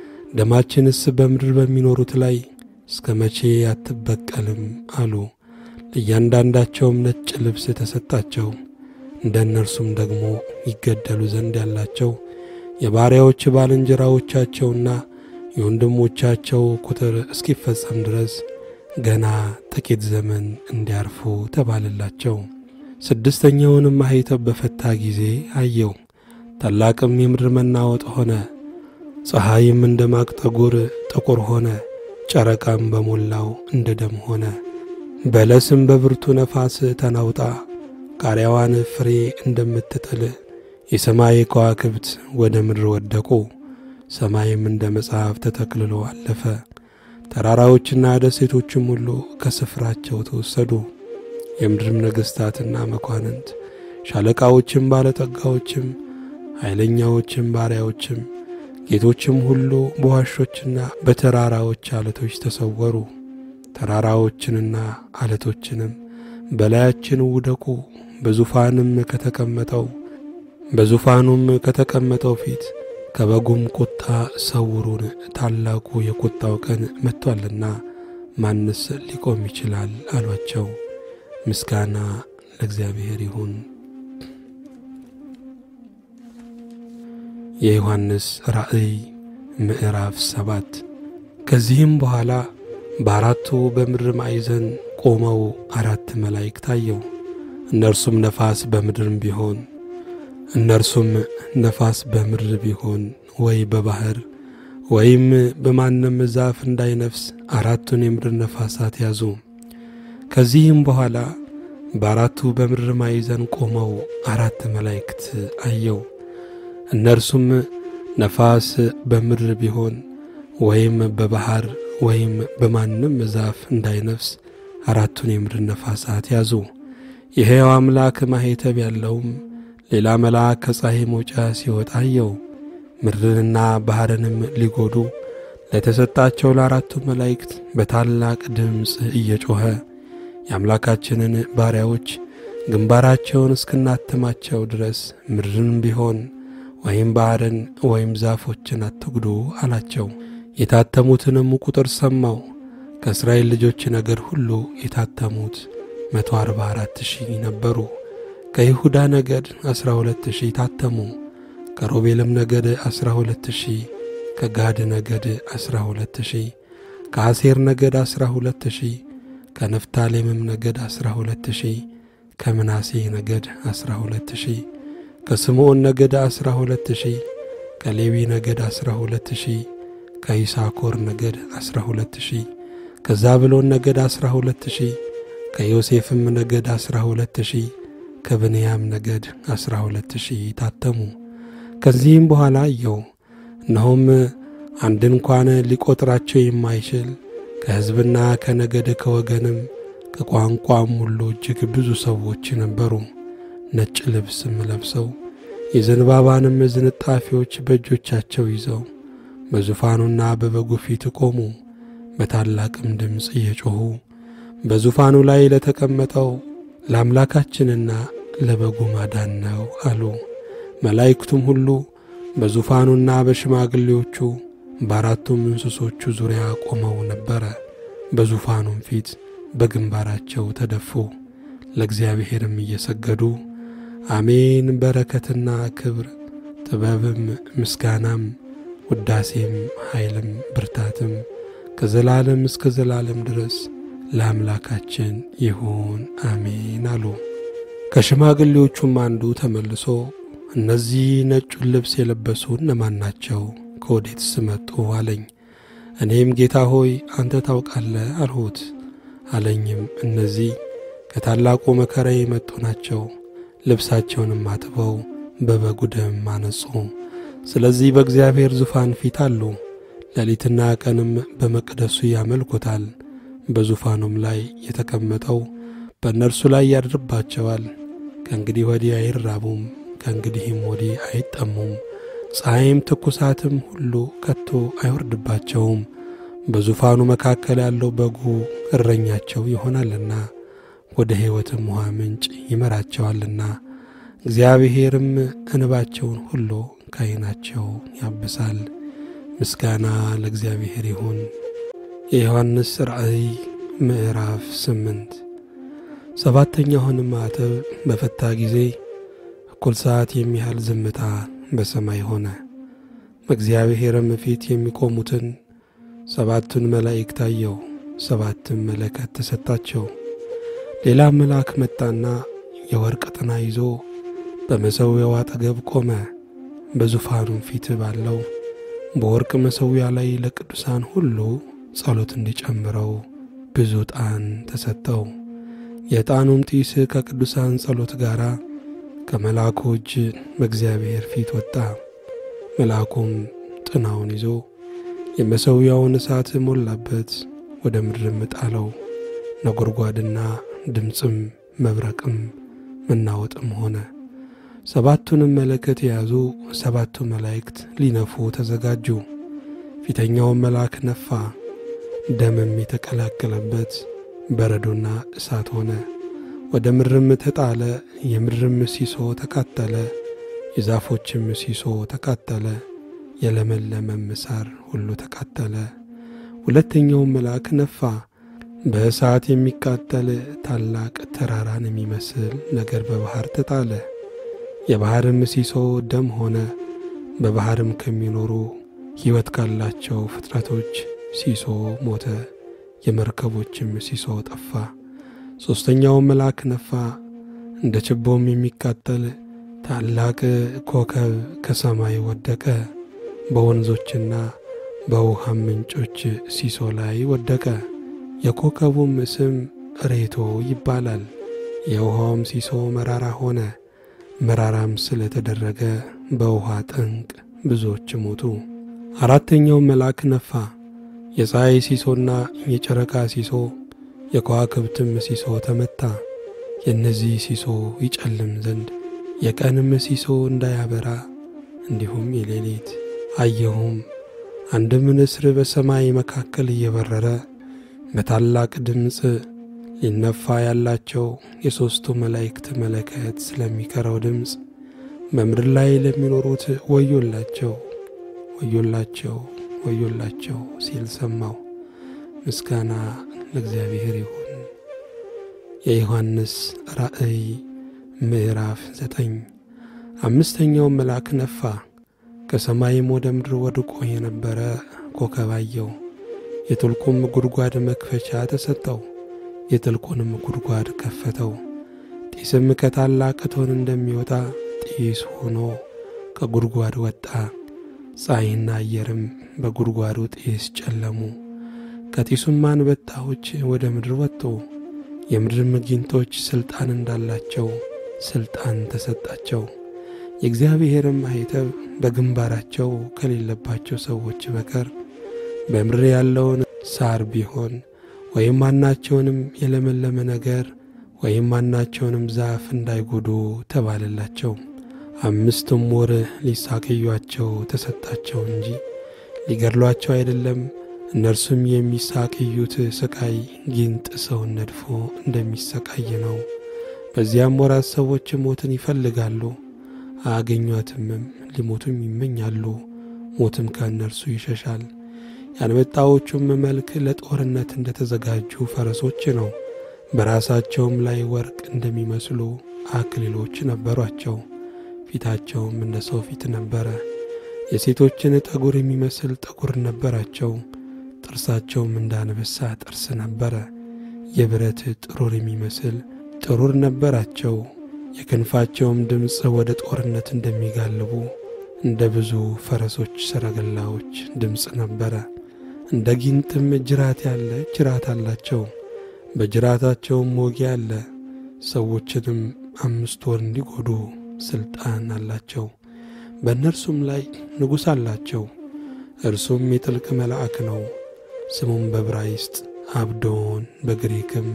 ደማችንስ በምድር በሚኖሩት ላይ እስከ መቼ አትበቀልም? አሉ። ለእያንዳንዳቸውም ነጭ ልብስ ተሰጣቸው። እንደ እነርሱም ደግሞ ይገደሉ ዘንድ ያላቸው የባሪያዎች ባልንጀራዎቻቸውና የወንድሞቻቸው ቁጥር እስኪፈጸም ድረስ ገና ጥቂት ዘመን እንዲያርፉ ተባለላቸው። ስድስተኛውንም ማኅተም በፈታ ጊዜ አየሁ። ታላቅም የምድር መናወጥ ሆነ። ፀሐይም እንደ ማቅ ጠጕር ጥቁር ሆነ፣ ጨረቃም በሞላው እንደ ደም ሆነ። በለስም በብርቱ ነፋስ ተናውጣ ቃሪያዋን ፍሬ እንደምትጥል የሰማይ ከዋክብት ወደ ምድር ወደቁ። ሰማይም እንደ መጽሐፍ ተጠቅልሎ አለፈ። ተራራዎችና ደሴቶችም ሁሉ ከስፍራቸው ተወሰዱ። የምድርም ነገሥታትና መኳንንት፣ ሻለቃዎችም፣ ባለጠጋዎችም፣ ኃይለኛዎችም፣ ባሪያዎችም፣ ጌቶችም ሁሉ በዋሾችና በተራራዎች ዓለቶች ተሰወሩ። ተራራዎችንና ዓለቶችንም በላያችን ውደቁ፣ በዙፋኑም ከተቀመጠው ፊት ከበጉም ቁጣ ሰውሩን፣ ታላቁ የቁጣው ቀን መጥቶአልና ማንስ ሊቆም ይችላል አሏቸው። ምስጋና ለእግዚአብሔር ይሁን። የዮሐንስ ራእይ ምዕራፍ 7 ከዚህም በኋላ በአራቱ በምድር ማዕዘን ቆመው 4 መላእክት አየሁ። እነርሱም ነፋስ በምድር ቢሆን ወይ በባህር ወይም በማንም ዛፍ እንዳይነፍስ 4ቱን የምድር ነፋሳት ያዙ። ከዚህም በኋላ በአራቱ በምድር ማዕዘን ቆመው 4 መላእክት አየሁ። እነርሱም ነፋስ በምድር ቢሆን ወይም በባህር ወይም በማንም ዛፍ እንዳይነፍስ 4ቱን የምድር ነፋሳት ያዙ። የሕያው አምላክ ማኅተም ያለውም ሌላ መልአክ ከፀሐይ መውጫ ሲወጣ አየሁ። ምድርንና ባሕርንም ሊጐዱ ለተሰጣቸው ለ4ቱ መላእክት በታላቅ ድምፅ እየጮኸ የአምላካችንን ባሪያዎች ግንባራቸውን እስክናትማቸው ድረስ ምድርን ቢሆን ወይም ባሕርን ወይም ዛፎችን አትጉዱ አላቸው። የታተሙትንም ቁጥር ሰማሁ። ከእስራኤል ልጆች ነገድ ሁሉ የታተሙት 144,000 ነበሩ። ከይሁዳ ነገድ 12,000 ታተሙ። ከሮቤልም ነገድ 12,000፣ ከጋድ ነገድ 12,000፣ ከአሴር ነገድ 12,000፣ ከነፍታሌምም ነገድ 12,000፣ ከምናሴ ነገድ 12000 ከስምዖን ነገድ 12000 ከሌዊ ነገድ 12000 ከይሳኮር ነገድ 12000 ከዛብሎን ነገድ 12000 ከዮሴፍም ነገድ 12000 ከብንያም ነገድ 12000 ታተሙ። ከዚህም በኋላ አየሁ፣ እነሆም አንድ እንኳን ሊቆጥራቸው የማይችል ከሕዝብና ከነገድ ከወገንም ከቋንቋም ሁሉ እጅግ ብዙ ሰዎች ነበሩ። ነጭ ልብስም ለብሰው የዘንባባንም ዝንጣፊዎች በእጆቻቸው ይዘው በዙፋኑና በበጉ ፊት ቆሙ። በታላቅም ድምፅ እየጮኹ በዙፋኑ ላይ ለተቀመጠው ለአምላካችንና ለበጉ ማዳን ነው አሉ። መላእክቱም ሁሉ በዙፋኑና በሽማግሌዎቹ በአራቱም እንስሶቹ ዙሪያ ቆመው ነበረ። በዙፋኑም ፊት በግንባራቸው ተደፉ፣ ለእግዚአብሔርም እየሰገዱ አሜን፣ በረከትና ክብር፣ ጥበብም፣ ምስጋናም፣ ውዳሴም፣ ኃይልም፣ ብርታትም ከዘላለም እስከ ዘላለም ድረስ ለአምላካችን ይሁን አሜን አሉ። ከሽማግሌዎቹም አንዱ ተመልሶ እነዚህ ነጩን ልብስ የለበሱ እነማን ናቸው? ከወዴትስ መጡ አለኝ። እኔም ጌታ ሆይ አንተ ታውቃለህ አልሁት። አለኝም እነዚህ ከታላቁ መከራ የመጡ ናቸው፣ ልብሳቸውንም አጥበው በበጉ ደም አነጹ። ስለዚህ በእግዚአብሔር ዙፋን ፊት አሉ፣ ሌሊትና ቀንም በመቅደሱ ያመልኩታል። በዙፋኑም ላይ የተቀመጠው በእነርሱ ላይ ያድርባቸዋል። ከእንግዲህ ወዲህ አይራቡም፣ ከእንግዲህም ወዲህ አይጠሙም። ፀሐይም ትኩሳትም ሁሉ ከቶ አይወርድባቸውም። በዙፋኑ መካከል ያለው በጉ እረኛቸው ይሆናልና ወደ ሕይወትም ውሃ ምንጭ ይመራቸዋልና እግዚአብሔርም እንባቸውን ሁሉ ከዓይናቸው ያብሳል። ምስጋና ለእግዚአብሔር ይሁን። የዮሐንስ ራእይ ምዕራፍ 8 ሰባተኛውንም ማዕተብ በፈታ ጊዜ እኩል ሰዓት የሚያህል ዝምታ በሰማይ ሆነ። በእግዚአብሔርም ፊት የሚቆሙትን ሰባቱን መላእክት አየሁ። ሰባትም መለከት ተሰጣቸው። ሌላ መልአክ መጣና የወርቅ ጥና ይዞ በመሠዊያው አጠገብ ቆመ። በዙፋኑም ፊት ባለው በወርቅ መሠዊያ ላይ ለቅዱሳን ሁሉ ጸሎት እንዲጨምረው ብዙ ዕጣን ተሰጠው። የዕጣኑም ጢስ ከቅዱሳን ጸሎት ጋር ከመልአኩ እጅ በእግዚአብሔር ፊት ወጣ። መልአኩም ጥናውን ይዞ የመሠዊያውን እሳት ሞላበት፣ ወደ ምድርም ጣለው። ነጎድጓድና ድምፅም መብረቅም መናወጥም ሆነ። ሰባቱንም መለከት የያዙ ሰባቱ መላእክት ሊነፉ ተዘጋጁ። ፊተኛውም መልአክ ነፋ፣ ደምም የተቀላቀለበት በረዶና እሳት ሆነ። ወደ ምድርም ተጣለ። የምድርም ሲሶ ተቃጠለ፣ የዛፎችም ሲሶ ተቃጠለ፣ የለመለመም ሣር ሁሉ ተቃጠለ። ሁለተኛውም መልአክ ነፋ፣ በእሳት የሚቃጠል ታላቅ ተራራን የሚመስል ነገር በባሕር ተጣለ። የባሕርም ሲሶ ደም ሆነ። በባሕርም ከሚኖሩ ሕይወት ካላቸው ፍጥረቶች ሲሶ ሞተ፣ የመርከቦችም ሲሶ ጠፋ። ሦስተኛውም መልአክ ነፋ፣ እንደ ችቦም የሚቃጠል ታላቅ ኮከብ ከሰማይ ወደቀ፣ በወንዞችና በውሃም ምንጮች ሲሶ ላይ ወደቀ። የኮከቡም ስም ሬቶ ይባላል። የውሃውም ሲሶ መራራ ሆነ። መራራም ስለተደረገ በውሃ ጠንቅ ብዙዎች ሞቱ። አራተኛውም መልአክ ነፋ፣ የፀሐይ ሲሶና የጨረቃ ሲሶ የከዋክብትም ሲሶ ተመታ። የእነዚህ ሲሶ ይጨልም ዘንድ የቀንም ሲሶ እንዳያበራ እንዲሁም የሌሊት። አየሁም አንድም ንስር በሰማይ መካከል እየበረረ በታላቅ ድምፅ ሊነፋ ያላቸው የሦስቱ መላእክት መለከት ስለሚቀረው ድምፅ በምድር ላይ ለሚኖሩት ወዮላቸው ወዮላቸው ወዮላቸው ሲል ሰማሁ። ምስጋና ለእግዚአብሔር ይሁን። የዮሐንስ ራእይ ምዕራፍ 9 አምስተኛው መልአክ ነፋ፣ ከሰማይም ወደ ምድር ወድቆ የነበረ ኮከብ አየሁ። የጥልቁም ጉድጓድ መክፈቻ ተሰጠው። የጥልቁንም ጉድጓድ ከፈተው። ጢስም ከታላቅ እቶን እንደሚወጣ ጢስ ሆኖ ከጉድጓድ ወጣ። ፀሐይና አየርም በጉድጓዱ ጢስ ጨለሙ። ከጢሱም አንበጣዎች ወደ ምድር ወጡ። የምድርም ጊንጦች ሥልጣን እንዳላቸው ሥልጣን ተሰጣቸው። የእግዚአብሔርም ማኅተም በግንባራቸው ከሌለባቸው ሰዎች በቀር በምድር ያለውን ሳር ቢሆን ወይም ማናቸውንም የለመለመ ነገር ወይም ማናቸውንም ዛፍ እንዳይጎዱ ተባለላቸው። 5 ወር ሊሳቅዩአቸው ተሰጣቸው እንጂ ሊገድሏቸው አይደለም። እነርሱም የሚሳቅዩት ስቃይ ጊንጥ ሰውን ነድፎ እንደሚሰቃይ ነው። በዚያም ወራት ሰዎች ሞትን ይፈልጋሉ፣ አያገኟትምም። ሊሞቱም ይመኛሉ፣ ሞትም ከእነርሱ ይሸሻል። የአንበጣዎቹም መልክ ለጦርነት እንደተዘጋጁ ፈረሶች ነው። በራሳቸውም ላይ ወርቅ እንደሚመስሉ አክሊሎች ነበሯቸው። ፊታቸውም እንደ ሰው ፊት ነበረ። የሴቶችን ጠጉር የሚመስል ጠጉር ነበራቸው። ጥርሳቸውም እንደ አንበሳ ጥርስ ነበረ። የብረት ጥሩር የሚመስል ጥሩር ነበራቸው። የክንፋቸውም ድምፅ ወደ ጦርነት እንደሚጋልቡ እንደ ብዙ ፈረሶች ሰረገላዎች ድምፅ ነበረ። እንደ ጊንጥም ጅራት ያለ ጅራት አላቸው። በጅራታቸውም ሞጊያ አለ። ሰዎችንም 5 ወር እንዲጎዱ ሥልጣን አላቸው። በእነርሱም ላይ ንጉሥ አላቸው። እርሱም የጥልቅ መልአክ ነው። ስሙም በዕብራይስጥ አብዶን በግሪክም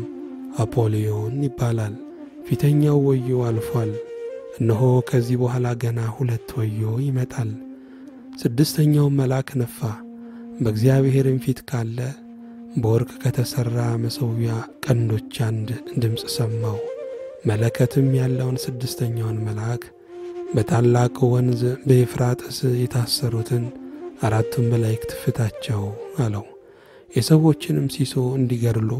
አፖሊዮን ይባላል። ፊተኛው ወዮ አልፏል፣ እነሆ ከዚህ በኋላ ገና 2 ወዮ ይመጣል። 6ኛው መልአክ ነፋ። በእግዚአብሔርም ፊት ካለ በወርቅ ከተሠራ መሠዊያ ቀንዶች አንድ ድምፅ ሰማሁ። መለከትም ያለውን 6ኛውን መልአክ በታላቅ ወንዝ በኤፍራጥስ የታሰሩትን 4 መላእክት ፍታቸው አለው። የሰዎችንም ሲሶ እንዲገድሉ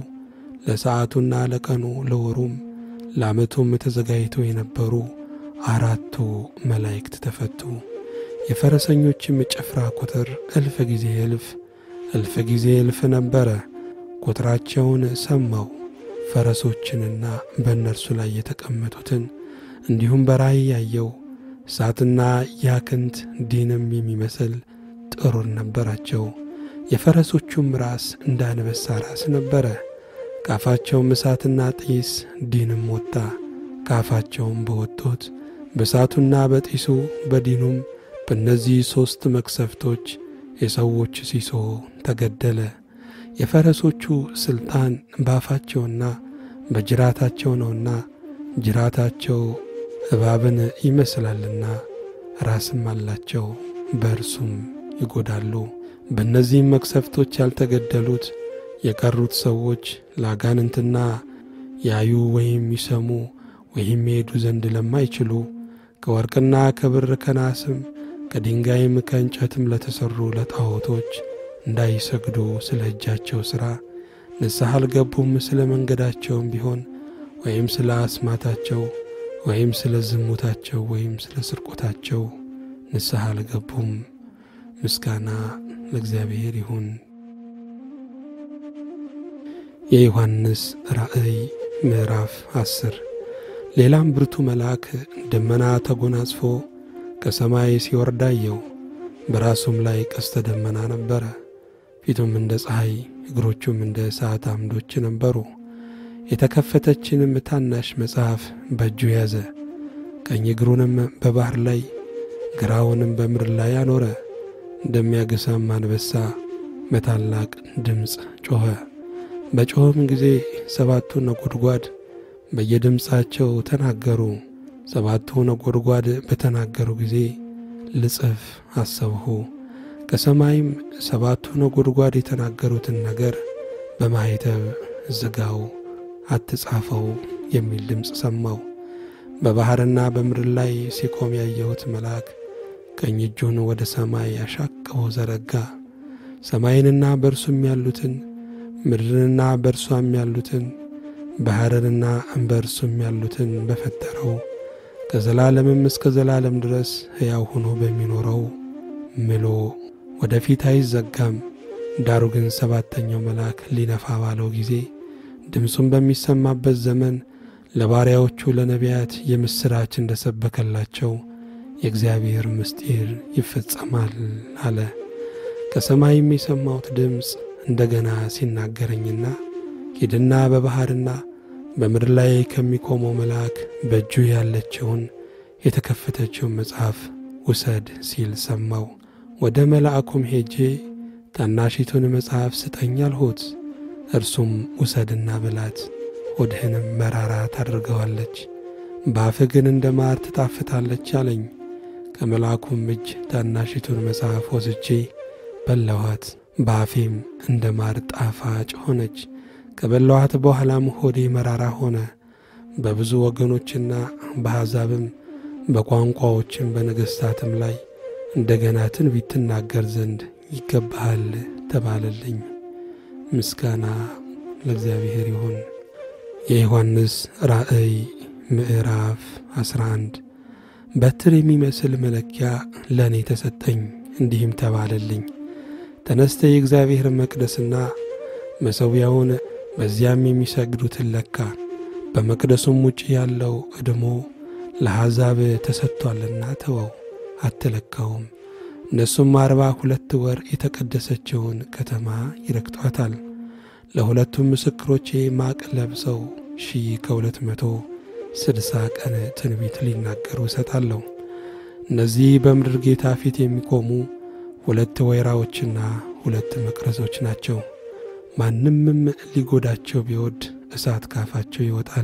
ለሰዓቱና ለቀኑ ለወሩም ለዓመቱም ተዘጋጅተው የነበሩ 4 መላእክት ተፈቱ። የፈረሰኞችም ጭፍራ ቁጥር 1000 ጊዜ 1000 1000 ጊዜ 1000 ነበረ። ቁጥራቸውን ሰማው። ፈረሶችንና በእነርሱ ላይ የተቀመጡትን እንዲሁም በራእይ ያየው። እሳትና ያክንት ዲንም የሚመስል ጥሩር ነበራቸው። የፈረሶቹም ራስ እንደ አንበሳ ራስ ነበረ። ካፋቸውም እሳትና ጢስ ዲንም ወጣ። ካፋቸውም በወጡት በእሳቱና በጢሱ በዲኑም በእነዚህ 3 መቅሰፍቶች የሰዎች ሲሶ ተገደለ። የፈረሶቹ ሥልጣን ባፋቸውና በጅራታቸው ነውና ጅራታቸው እባብን ይመስላልና ራስም አላቸው፣ በእርሱም ይጎዳሉ። በእነዚህም መቅሰፍቶች ያልተገደሉት የቀሩት ሰዎች ለአጋንንትና ያዩ ወይም ይሰሙ ወይም ይሄዱ ዘንድ ለማይችሉ ከወርቅና ከብር ከናስም ከድንጋይም ከእንጨትም ለተሠሩ ለጣዖቶች እንዳይሰግዱ ስለ እጃቸው ሥራ ንስሐ አልገቡም። ስለ መንገዳቸውም ቢሆን ወይም ስለ አስማታቸው ወይም ስለ ዝሙታቸው ወይም ስለ ስርቆታቸው ንስሐ አልገቡም። ምስጋና ለእግዚአብሔር ይሁን። የዮሐንስ ራእይ ምዕራፍ 10 ሌላም ብርቱ መልአክ ደመና ተጎናጽፎ ከሰማይ ሲወርድ አየሁ። በራሱም ላይ ቀስተ ደመና ነበረ። ፊቱም እንደ ፀሐይ፣ እግሮቹም እንደ እሳት አምዶች ነበሩ። የተከፈተችንም ታናሽ መጽሐፍ በእጁ ያዘ። ቀኝ እግሩንም በባሕር ላይ ግራውንም በምድር ላይ አኖረ። እንደሚያገሳም አንበሳ በታላቅ ድምፅ ጮኸ። በጮኸም ጊዜ 7 ነጎድጓድ በየድምፃቸው ተናገሩ። 7 ነጎድጓድ በተናገሩ ጊዜ ልጽፍ አሰብሁ። ከሰማይም 7 ነጎድጓድ የተናገሩትን ነገር በማኅተም ዝጋው፣ አትጻፈው የሚል ድምፅ ሰማሁ። በባሕርና በምድር ላይ ሲቆም ያየሁት መልአክ ቀኝ እጁን ወደ ሰማይ አሻቅቦ ዘረጋ። ሰማይንና በእርሱም ያሉትን፣ ምድርንና በእርሷም ያሉትን፣ ባሕርንና በእርሱም ያሉትን በፈጠረው ከዘላለምም እስከ ዘላለም ድረስ ሕያው ሆኖ በሚኖረው ምሎ ወደፊት አይዘጋም። ዳሩ ግን 7ኛው መልአክ ሊነፋ ባለው ጊዜ ድምፁም በሚሰማበት ዘመን ለባሪያዎቹ ለነቢያት የምስራች እንደሰበከላቸው የእግዚአብሔር ምስጢር ይፈጸማል አለ። ከሰማይም የሰማሁት ድምፅ እንደገና ሲናገረኝና ሂድና በባህርና በምድር ላይ ከሚቆመው መልአክ በእጁ ያለችውን የተከፈተችውን መጽሐፍ ውሰድ ሲል ሰማው። ወደ መልአኩም ሄጄ ታናሺቱን መጽሐፍ ስጠኝ አልሁት። እርሱም ውሰድና ብላት፣ ሆድህንም መራራ ታደርገዋለች፣ በአፍህ ግን እንደ ማር ትጣፍጣለች አለኝ። ከመልአኩም እጅ ታናሺቱን መጽሐፍ ወስጄ በላኋት፣ በአፌም እንደ ማር ጣፋጭ ሆነች። ከበላኋት በኋላም ሆዴ መራራ ሆነ። በብዙ ወገኖችና በአሕዛብም በቋንቋዎችም በነገሥታትም ላይ እንደገና ትንቢት ትናገር ዘንድ ይገባሃል ተባለልኝ። ምስጋና ለእግዚአብሔር ይሁን። የዮሐንስ ራእይ ምዕራፍ 11 በትር የሚመስል መለኪያ ለእኔ ተሰጠኝ፣ እንዲህም ተባለልኝ፣ ተነስተ የእግዚአብሔር መቅደስና መሠዊያውን በዚያም የሚሰግዱትን ለካ። በመቅደሱም ውጭ ያለው እድሞ ለአሕዛብ ተሰጥቷልና ተወው፣ አትለካውም። እነሱም 42 ወር የተቀደሰችውን ከተማ ይረግጧታል። ለሁለቱም ምስክሮቼ ማቅ ለብሰው 1260 ቀን ትንቢት ሊናገሩ እሰጣለሁ። እነዚህ በምድር ጌታ ፊት የሚቆሙ 2 ወይራዎችና 2 መቅረዞች ናቸው። ማንምም ሊጎዳቸው ቢወድ እሳት ካፋቸው ይወጣል፣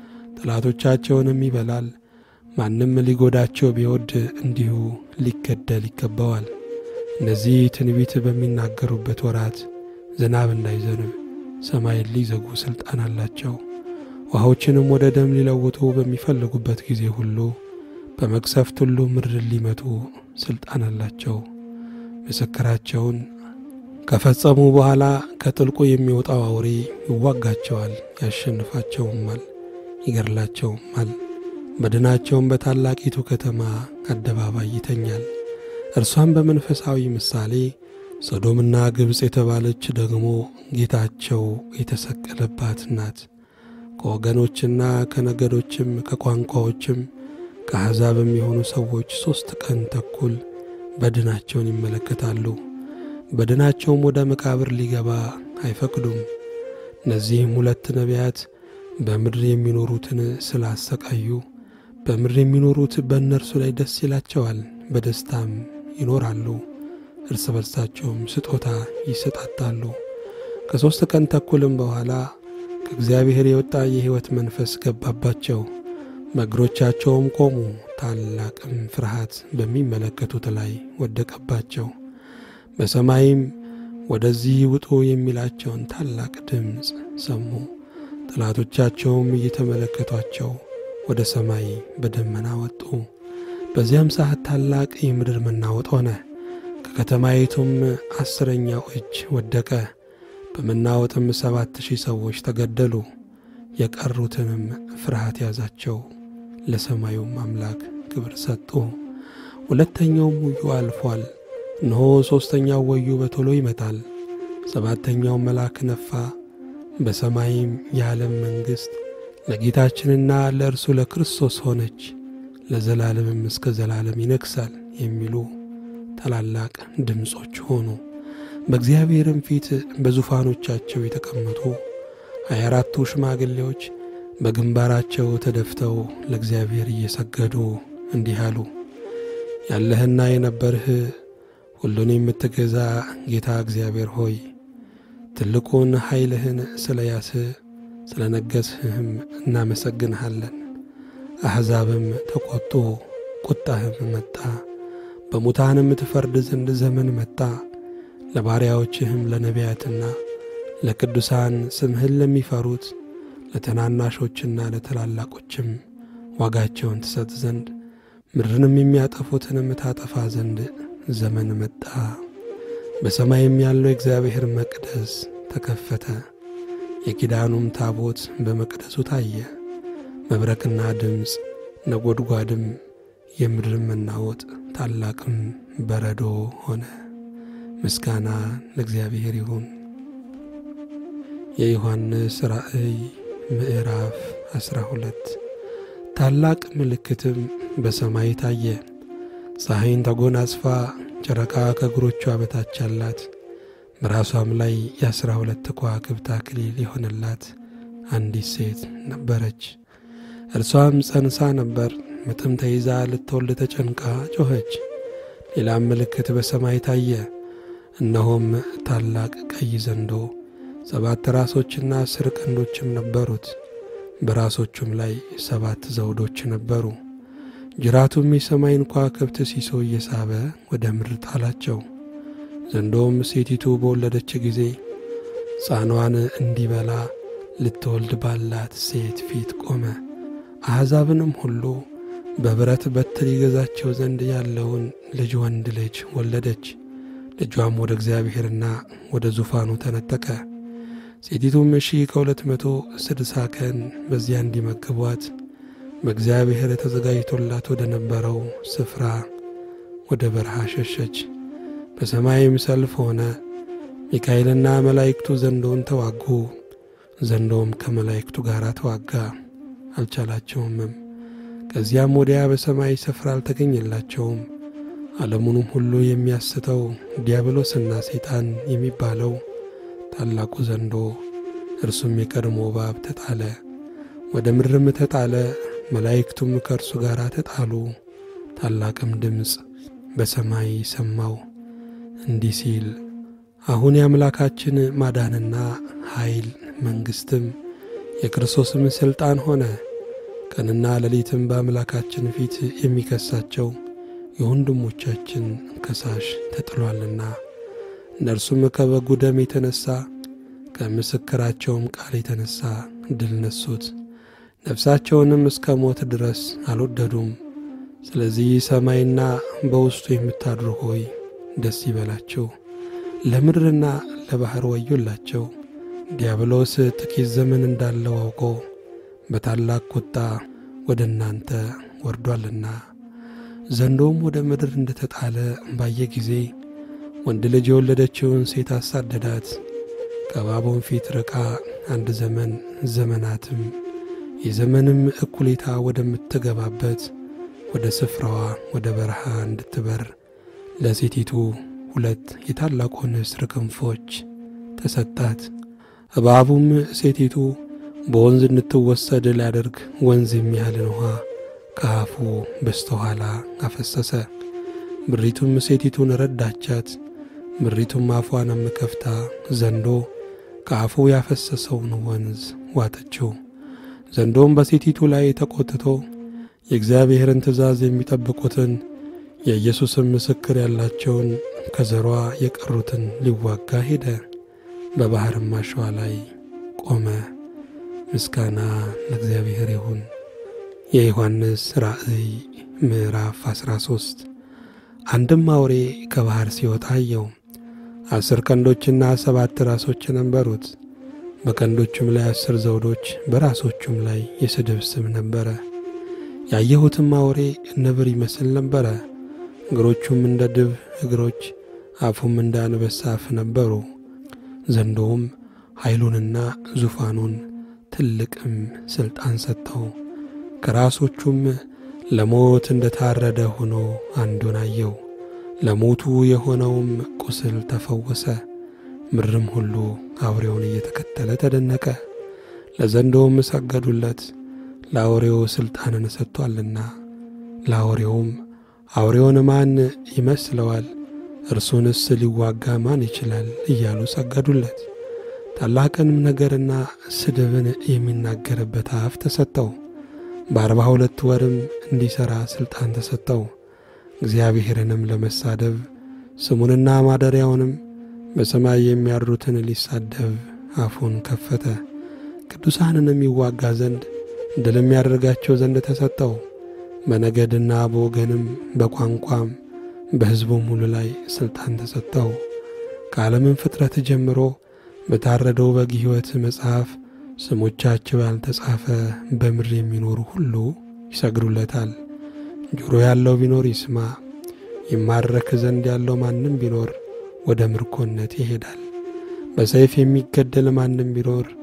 ጠላቶቻቸውንም ይበላል። ማንም ሊጎዳቸው ቢወድ እንዲሁ ሊገደል ይገባዋል። እነዚህ ትንቢት በሚናገሩበት ወራት ዝናብ እንዳይዘንብ ሰማይን ሊዘጉ ሥልጣን አላቸው። ውሃዎችንም ወደ ደም ሊለውጡ በሚፈልጉበት ጊዜ ሁሉ በመቅሰፍት ሁሉ ምድርን ሊመቱ ሥልጣን አላቸው። ምስክራቸውን ከፈጸሙ በኋላ ከጥልቁ የሚወጣው አውሬ ይዋጋቸዋል፣ ያሸንፋቸውማል፣ ይገድላቸውማል። በድናቸውም በታላቂቱ ከተማ አደባባይ ይተኛል። እርሷም በመንፈሳዊ ምሳሌ ሶዶምና ግብጽ የተባለች ደግሞ ጌታቸው የተሰቀለባት ናት። ከወገኖችና ከነገዶችም ከቋንቋዎችም ከአሕዛብም የሆኑ ሰዎች 3 ቀን ተኩል በድናቸውን ይመለከታሉ። በድናቸውም ወደ መቃብር ሊገባ አይፈቅዱም። እነዚህም 2 ነቢያት በምድር የሚኖሩትን ስላሰቃዩ በምድር የሚኖሩት በእነርሱ ላይ ደስ ይላቸዋል፣ በደስታም ይኖራሉ። እርስ በርሳቸውም ስጦታ ይሰጣጣሉ። ከ3 ቀን ተኩልም በኋላ ከእግዚአብሔር የወጣ የሕይወት መንፈስ ገባባቸው። በእግሮቻቸውም ቆሙ። ታላቅም ፍርሃት በሚመለከቱት ላይ ወደቀባቸው። በሰማይም ወደዚህ ውጡ የሚላቸውን ታላቅ ድምፅ ሰሙ። ጠላቶቻቸውም እየተመለከቷቸው ወደ ሰማይ በደመና ወጡ። በዚያም ሰዓት ታላቅ የምድር መናወጥ ሆነ። ከከተማይቱም 10ኛው እጅ ወደቀ። በመናወጥም 7000 ሰዎች ተገደሉ። የቀሩትንም ፍርሃት ያዛቸው፣ ለሰማዩም አምላክ ክብር ሰጡ። 2ኛውም ወዮ አልፏል። እነሆ 3ኛው ወዮ በቶሎ ይመጣል። 7ኛው መልአክ ነፋ። በሰማይም የዓለም መንግሥት ለጌታችንና ለእርሱ ለክርስቶስ ሆነች፣ ለዘላለምም እስከ ዘላለም ይነግሣል የሚሉ ታላላቅ ድምጾች ሆኑ። በእግዚአብሔርም ፊት በዙፋኖቻቸው የተቀመጡ 24ቱ ሽማግሌዎች በግንባራቸው ተደፍተው ለእግዚአብሔር እየሰገዱ እንዲህ አሉ። ያለህና የነበርህ ሁሉን የምትገዛ ጌታ እግዚአብሔር ሆይ፣ ትልቁን ኃይልህን ስለያዝህ ስለነገሥህም እናመሰግንሃለን። አሕዛብም ተቈጡ፣ ቁጣህም መጣ። በሙታንም ትፈርድ ዘንድ ዘመን መጣ። ለባሪያዎችህም ለነቢያትና ለቅዱሳን ስምህን ለሚፈሩት ለተናናሾችና ለተላላቆችም ዋጋቸውን ትሰጥ ዘንድ ምድርንም የሚያጠፉትንም ታጠፋ ዘንድ ዘመን መጣ። በሰማይም ያለው እግዚአብሔር መቅደስ ተከፈተ። የኪዳኑም ታቦት በመቅደሱ ታየ። መብረቅና ድምፅ ነጎድጓድም የምድርም መናወጥ ታላቅም በረዶ ሆነ። ምስጋና ለእግዚአብሔር ይሁን። የዮሐንስ ራእይ ምዕራፍ 12 ታላቅ ምልክትም በሰማይ ታየ። ፀሐይን ተጎናጽፋ ጨረቃ ከእግሮቿ በታች አላት። በራሷም ላይ የ12 ከዋክብት አክሊል የሆነላት አንዲት ሴት ነበረች። እርሷም ጸንሳ ነበር፣ ምጥም ተይዛ ልትወልድ ተጨንቃ ጮኸች። ሌላም ምልክት በሰማይ ታየ። እነሆም ታላቅ ቀይ ዘንዶ 7 ራሶችና 10 ቀንዶችም ነበሩት። በራሶቹም ላይ 7 ዘውዶች ነበሩ። ጅራቱም የሰማይን ከዋክብት ሲሶ እየሳበ ወደ ምድር ጣላቸው። ዘንዶም ሴቲቱ በወለደች ጊዜ ሕፃኗን እንዲበላ ልትወልድ ባላት ሴት ፊት ቆመ። አሕዛብንም ሁሉ በብረት በትር ይገዛቸው ዘንድ ያለውን ልጅ ወንድ ልጅ ወለደች። ልጇም ወደ እግዚአብሔርና ወደ ዙፋኑ ተነጠቀ። ሴቲቱም 1260 ቀን በዚያ እንዲመግቧት በእግዚአብሔር ተዘጋጅቶላት ወደ ነበረው ስፍራ ወደ በረሃ ሸሸች። በሰማይም ሰልፍ ሆነ። ሚካኤልና መላእክቱ ዘንዶውን ተዋጉ። ዘንዶውም ከመላእክቱ ጋር ተዋጋ፣ አልቻላቸውምም። ከዚያም ወዲያ በሰማይ ስፍራ አልተገኘላቸውም። ዓለሙንም ሁሉ የሚያስተው ዲያብሎስና ሰይጣን የሚባለው ታላቁ ዘንዶ እርሱም የቀድሞ እባብ ተጣለ፣ ወደ ምድርም ተጣለ። መላእክቱም ከእርሱ ጋር ተጣሉ። ታላቅም ድምፅ በሰማይ ሰማው እንዲህ ሲል፣ አሁን የአምላካችን ማዳንና ኃይል መንግሥትም የክርስቶስም ሥልጣን ሆነ። ቀንና ሌሊትም በአምላካችን ፊት የሚከሳቸው የወንድሞቻችን ከሳሽ ተጥሏልና እነርሱም ከበጉ ደም የተነሣ ከምስክራቸውም ቃል የተነሣ ድል ነሱት። ነፍሳቸውንም እስከ ሞት ድረስ አልወደዱም። ስለዚህ ሰማይና በውስጡ የምታድሩ ሆይ ደስ ይበላቸው፣ ለምድርና ለባሕር ወዮላቸው። ዲያብሎስ ጥቂት ዘመን እንዳለው አውቆ በታላቅ ቁጣ ወደ እናንተ ወርዷልና። ዘንዶም ወደ ምድር እንደተጣለ ባየ ጊዜ ወንድ ልጅ የወለደችውን ሴት አሳደዳት። ከእባቡም ፊት ርቃ 1 ዘመን ዘመናትም የዘመንም እኩሌታ ወደምትገባበት ወደ ስፍራዋ ወደ በረሃ እንድትበር ለሴቲቱ 2 የታላቁ ንስር ክንፎች ተሰጣት። እባቡም ሴቲቱ በወንዝ እንድትወሰድ ሊያደርግ ወንዝ የሚያህልን ውሃ ከአፉ በስተኋላ አፈሰሰ። ምድሪቱም ሴቲቱን ረዳቻት። ምድሪቱም አፏንም ከፍታ ዘንዶ ከአፉ ያፈሰሰውን ወንዝ ዋጠችው። ዘንዶም በሴቲቱ ላይ ተቆጥቶ የእግዚአብሔርን ትእዛዝ የሚጠብቁትን የኢየሱስን ምስክር ያላቸውን ከዘሯ የቀሩትን ሊዋጋ ሄደ። በባሕርም አሸዋ ላይ ቆመ። ምስጋና ለእግዚአብሔር ይሁን። የዮሐንስ ራእይ ምዕራፍ 13 አንድም አውሬ ከባሕር ሲወጣ አየሁ። 10 ቀንዶችና 7 ራሶች ነበሩት። በቀንዶቹም ላይ 10 ዘውዶች፣ በራሶቹም ላይ የስድብ ስም ነበረ። ያየሁትም አውሬ ነብር ይመስል ነበረ። እግሮቹም እንደ ድብ እግሮች፣ አፉም እንደ አንበሳ አፍ ነበሩ። ዘንዶውም ኃይሉንና ዙፋኑን ትልቅም ሥልጣን ሰጠው። ከራሶቹም ለሞት እንደ ታረደ ሆኖ አንዱን አየው። ለሞቱ የሆነውም ቁስል ተፈወሰ። ምድርም ሁሉ አውሬውን እየተከተለ ተደነቀ። ለዘንዶውም ሰገዱለት፣ ለአውሬው ሥልጣንን ሰጥቶአልና። ለአውሬውም አውሬውን ማን ይመስለዋል? እርሱንስ ሊዋጋ ማን ይችላል? እያሉ ሰገዱለት። ታላቅንም ነገርና ስድብን የሚናገርበት አፍ ተሰጠው። በ42 ወርም እንዲሠራ ሥልጣን ተሰጠው። እግዚአብሔርንም ለመሳደብ ስሙንና ማደሪያውንም በሰማይ የሚያድሩትን ሊሳደብ አፉን ከፈተ። ቅዱሳንንም ይዋጋ ዘንድ ድልም ያደርጋቸው ዘንድ ተሰጠው። በነገድና በወገንም በቋንቋም በሕዝቡም ሁሉ ላይ ሥልጣን ተሰጠው። ከዓለምም ፍጥረት ጀምሮ በታረደው በግ ሕይወት መጽሐፍ ስሞቻቸው ያልተጻፈ በምድር የሚኖሩ ሁሉ ይሰግዱለታል። ጆሮ ያለው ቢኖር ይስማ። ይማረክ ዘንድ ያለው ማንም ቢኖር ወደ ምርኮነት ይሄዳል። በሰይፍ የሚገደል ማንም ቢኖር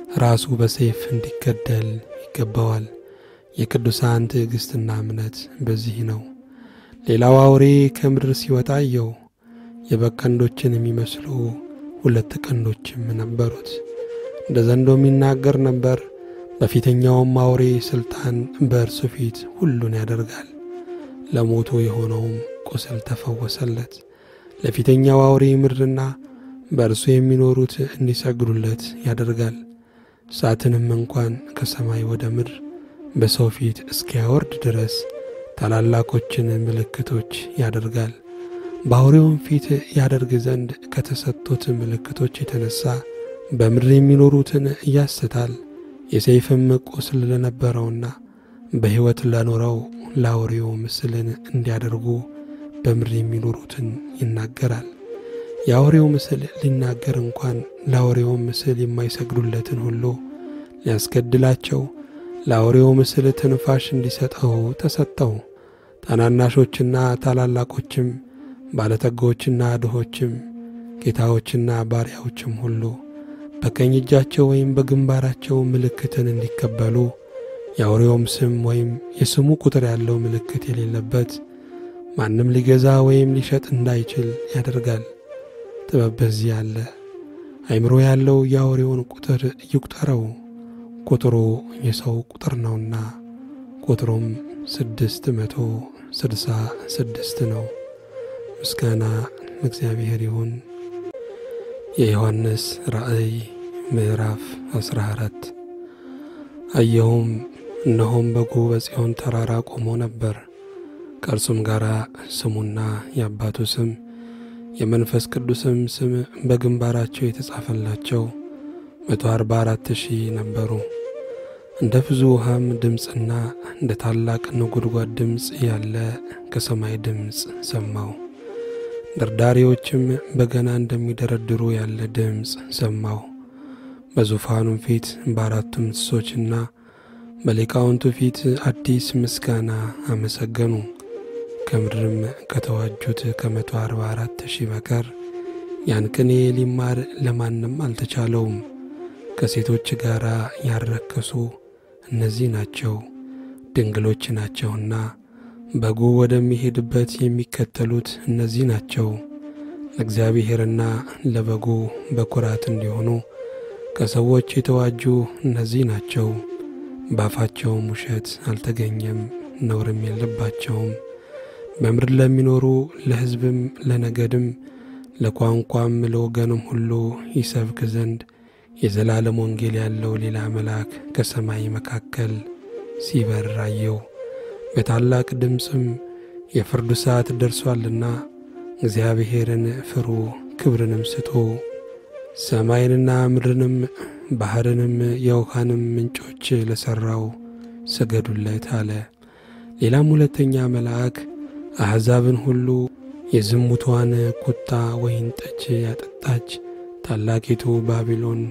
ራሱ በሰይፍ እንዲገደል ይገባዋል። የቅዱሳን ትዕግስትና እምነት በዚህ ነው። ሌላው አውሬ ከምድር ሲወጣ አየሁ። የበግ ቀንዶችን የሚመስሉ 2 ቀንዶችም ነበሩት። እንደ ዘንዶም ይናገር ነበር። በፊተኛውም አውሬ ስልጣን በእርሱ ፊት ሁሉን ያደርጋል። ለሞቱ የሆነውም ቁስል ተፈወሰለት። ለፊተኛው አውሬ ምድርና በእርሱ የሚኖሩት እንዲሰግዱለት ያደርጋል። እሳትንም እንኳን ከሰማይ ወደ ምድር በሰው ፊት እስኪያወርድ ድረስ ታላላቆችን ምልክቶች ያደርጋል። በአውሬውም ፊት ያደርግ ዘንድ ከተሰጡት ምልክቶች የተነሳ በምድር የሚኖሩትን ያስታል። የሰይፍም ቁስል ለነበረውና በሕይወት ለኖረው ለአውሬው ምስልን እንዲያደርጉ በምድር የሚኖሩትን ይናገራል። የአውሬው ምስል ሊናገር እንኳን ለአውሬው ምስል የማይሰግዱለትን ሁሉ ሊያስገድላቸው ለአውሬው ምስል ትንፋሽ እንዲሰጠው ተሰጠው። ታናናሾችና ታላላቆችም ባለጠጎችና ድሆችም ጌታዎችና ባሪያዎችም ሁሉ በቀኝ እጃቸው ወይም በግንባራቸው ምልክትን እንዲቀበሉ የአውሬውም ስም ወይም የስሙ ቁጥር ያለው ምልክት የሌለበት ማንም ሊገዛ ወይም ሊሸጥ እንዳይችል ያደርጋል። ጥበብ በዚህ አለ። አይምሮ ያለው የአውሬውን ቁጥር ይቁጠረው፣ ቁጥሩ የሰው ቁጥር ነውና፣ ቁጥሩም 666 ነው። ምስጋና ለእግዚአብሔር ይሁን። የዮሐንስ ራእይ ምዕራፍ 14 አየሁም፣ እነሆም በጉ በጽዮን ተራራ ቆሞ ነበር። ከእርሱም ጋር ስሙና የአባቱ ስም የመንፈስ ቅዱስም ስም በግንባራቸው የተጻፈላቸው 144,000 ነበሩ። እንደ ብዙ ውሃም ድምፅና እንደ ታላቅ ነጎድጓድ ድምፅ ያለ ከሰማይ ድምፅ ሰማሁ። ደርዳሪዎችም በገና እንደሚደረድሩ ያለ ድምፅ ሰማሁ። በዙፋኑም ፊት በአራቱም እንስሶችና በሊቃውንቱ ፊት አዲስ ምስጋና አመሰገኑ። ከምድርም ከተዋጁት ከ144,000 በቀር ያን ቅኔ ሊማር ለማንም አልተቻለውም። ከሴቶች ጋር ያረከሱ እነዚህ ናቸው፣ ድንግሎች ናቸውና በጉ ወደሚሄድበት የሚከተሉት እነዚህ ናቸው። ለእግዚአብሔርና ለበጉ በኩራት እንዲሆኑ ከሰዎች የተዋጁ እነዚህ ናቸው። ባፋቸውም ውሸት አልተገኘም፣ ነውርም የለባቸውም። በምድር ለሚኖሩ ለሕዝብም ለነገድም ለቋንቋም ለወገንም ሁሉ ይሰብክ ዘንድ የዘላለም ወንጌል ያለው ሌላ መልአክ ከሰማይ መካከል ሲበር አየሁ። በታላቅ ድምፅም የፍርዱ ሰዓት ደርሷልና እግዚአብሔርን ፍሩ፣ ክብርንም ስጡ፣ ሰማይንና ምድርንም ባህርንም የውሃንም ምንጮች ለሠራው ስገዱለት አለ። ሌላም ሁለተኛ መልአክ አሕዛብን ሁሉ የዝሙቷን ቁጣ ወይን ጠጅ ያጠጣች ታላቂቱ ባቢሎን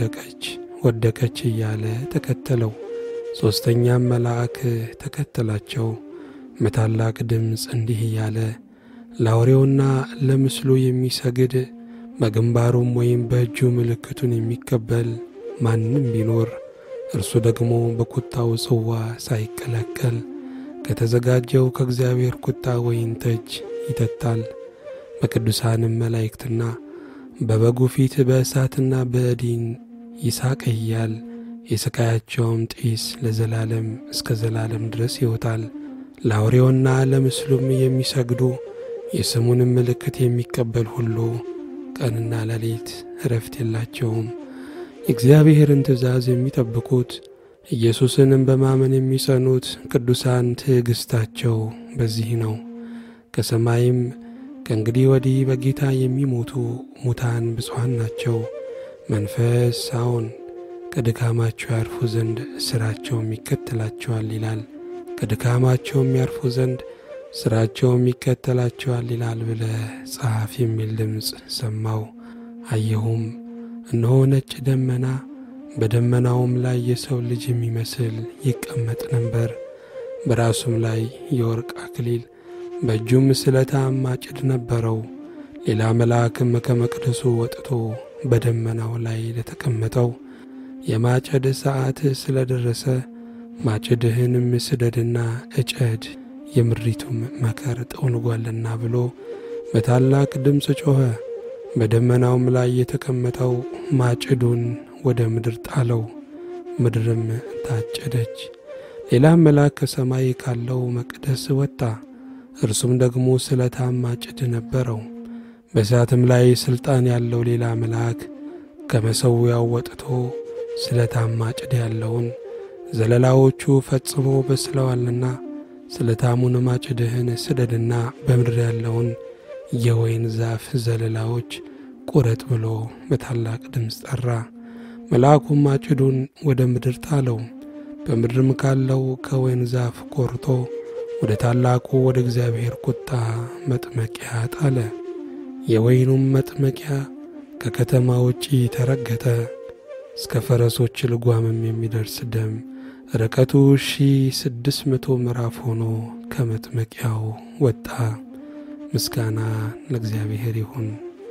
ወደቀች እያለ ተከተለው። ሦስተኛም መልአክ ተከተላቸው በታላቅ ድምፅ እንዲህ እያለ ለአውሬውና ለምስሉ የሚሰግድ በግንባሩም ወይም በእጁ ምልክቱን የሚቀበል ማንም ቢኖር እርሱ ደግሞ በቁጣው ጽዋ ሳይቀላቀል ከተዘጋጀው ከእግዚአብሔር ቁጣ ወይን ጠጅ ይጠጣል። በቅዱሳንም መላእክትና በበጉ ፊት በእሳትና በዲን ይሳቀያል። የስቃያቸውም ጢስ ለዘላለም እስከ ዘላለም ድረስ ይወጣል። ለአውሬውና ለምስሉም የሚሰግዱ የስሙንም ምልክት የሚቀበል ሁሉ ቀንና ሌሊት እረፍት የላቸውም። የእግዚአብሔርን ትእዛዝ የሚጠብቁት ኢየሱስንም በማመን የሚጸኑት ቅዱሳን ትዕግስታቸው በዚህ ነው። ከሰማይም ከእንግዲህ ወዲህ በጌታ የሚሞቱ ሙታን ብፁዓን ናቸው። መንፈስ አዎን ከድካማቸው ያርፉ ዘንድ ሥራቸውም ይከተላቸዋል ይላል። ከድካማቸውም ያርፉ ዘንድ ሥራቸውም ይከተላቸዋል ይላል ብለህ ጻፍ የሚል ድምፅ ሰማሁ። አየሁም፣ እነሆ ነጭ ደመና፣ በደመናውም ላይ የሰው ልጅ የሚመስል ይቀመጥ ነበር። በራሱም ላይ የወርቅ አክሊል፣ በእጁም ስለታም ማጭድ ነበረው። ሌላ መልአክም ከመቅደሱ ወጥቶ በደመናው ላይ ለተቀመጠው የማጨድ ሰዓት ስለደረሰ ማጭድህንም ስደድና እጨድ የምድሪቱም መከር ጠውልጓልና ብሎ በታላቅ ድምፅ ጮኸ። በደመናውም ላይ የተቀመጠው ማጭዱን ወደ ምድር ጣለው፣ ምድርም ታጨደች። ሌላም መልአክ ከሰማይ ካለው መቅደስ ወጣ። እርሱም ደግሞ ስለታም ማጭድ ነበረው። በእሳትም ላይ ሥልጣን ያለው ሌላ መልአክ ከመሠዊያው ወጥቶ ስለታም ማጭድ ያለውን ዘለላዎቹ ፈጽሞ በስለዋልና ስለታሙን ማጭድህን ስደድና በምድር ያለውን የወይን ዛፍ ዘለላዎች ቁረጥ ብሎ በታላቅ ድምፅ ጠራ። መልአኩም ማጭዱን ወደ ምድር ጣለው። በምድርም ካለው ከወይን ዛፍ ቆርጦ ወደ ታላቁ ወደ እግዚአብሔር ቁጣ መጥመቂያ ጣለ። የወይኑም መጥመቂያ ከከተማ ውጪ ተረገጠ። እስከ ፈረሶች ልጓምም የሚደርስ ደም ርቀቱ 1600 ምዕራፍ ሆኖ ከመጥመቂያው ወጣ። ምስጋና ለእግዚአብሔር ይሁን።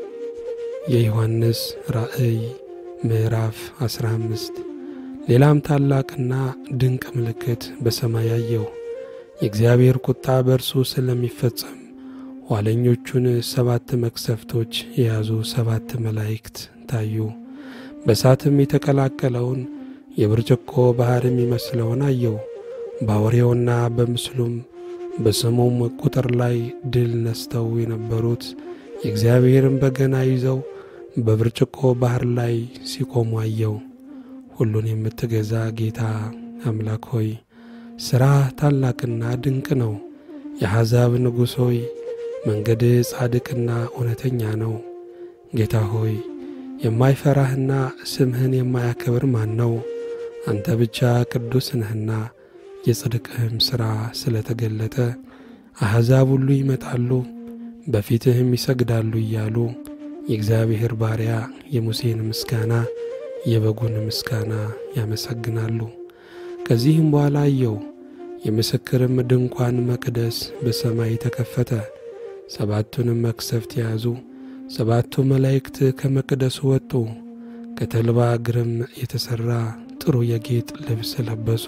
የዮሐንስ ራእይ ምዕራፍ 15 ሌላም ታላቅና ድንቅ ምልክት በሰማይ አየሁ። የእግዚአብሔር ቁጣ በእርሱ ስለሚፈጸም ኋለኞቹን 7 መቅሰፍቶች የያዙ 7 መላእክት ታዩ። በእሳትም የተቀላቀለውን የብርጭቆ ባሕር የሚመስለውን አየሁ። በአውሬውና በምስሉም በስሙም ቁጥር ላይ ድል ነስተው የነበሩት የእግዚአብሔርን በገና ይዘው በብርጭቆ ባሕር ላይ ሲቆሙ አየሁ። ሁሉን የምትገዛ ጌታ አምላክ ሆይ ሥራህ ታላቅና ድንቅ ነው። የአሕዛብ ንጉሥ ሆይ መንገድህ ጻድቅና እውነተኛ ነው። ጌታ ሆይ የማይፈራህና ስምህን የማያከብር ማን ነው? አንተ ብቻ ቅዱስ ነህና የጽድቅህም ሥራ ስለተገለጠ አሕዛብ ሁሉ ይመጣሉ በፊትህም ይሰግዳሉ እያሉ የእግዚአብሔር ባሪያ የሙሴን ምስጋና የበጉን ምስጋና ያመሰግናሉ። ከዚህም በኋላ አየሁ፣ የምስክርም ድንኳን መቅደስ በሰማይ ተከፈተ። 7ቱንም መቅሰፍት የያዙ 7ቱ መላእክት ከመቅደሱ ወጡ። ከተልባ እግርም የተሠራ ጥሩ የጌጥ ልብስ ለበሱ።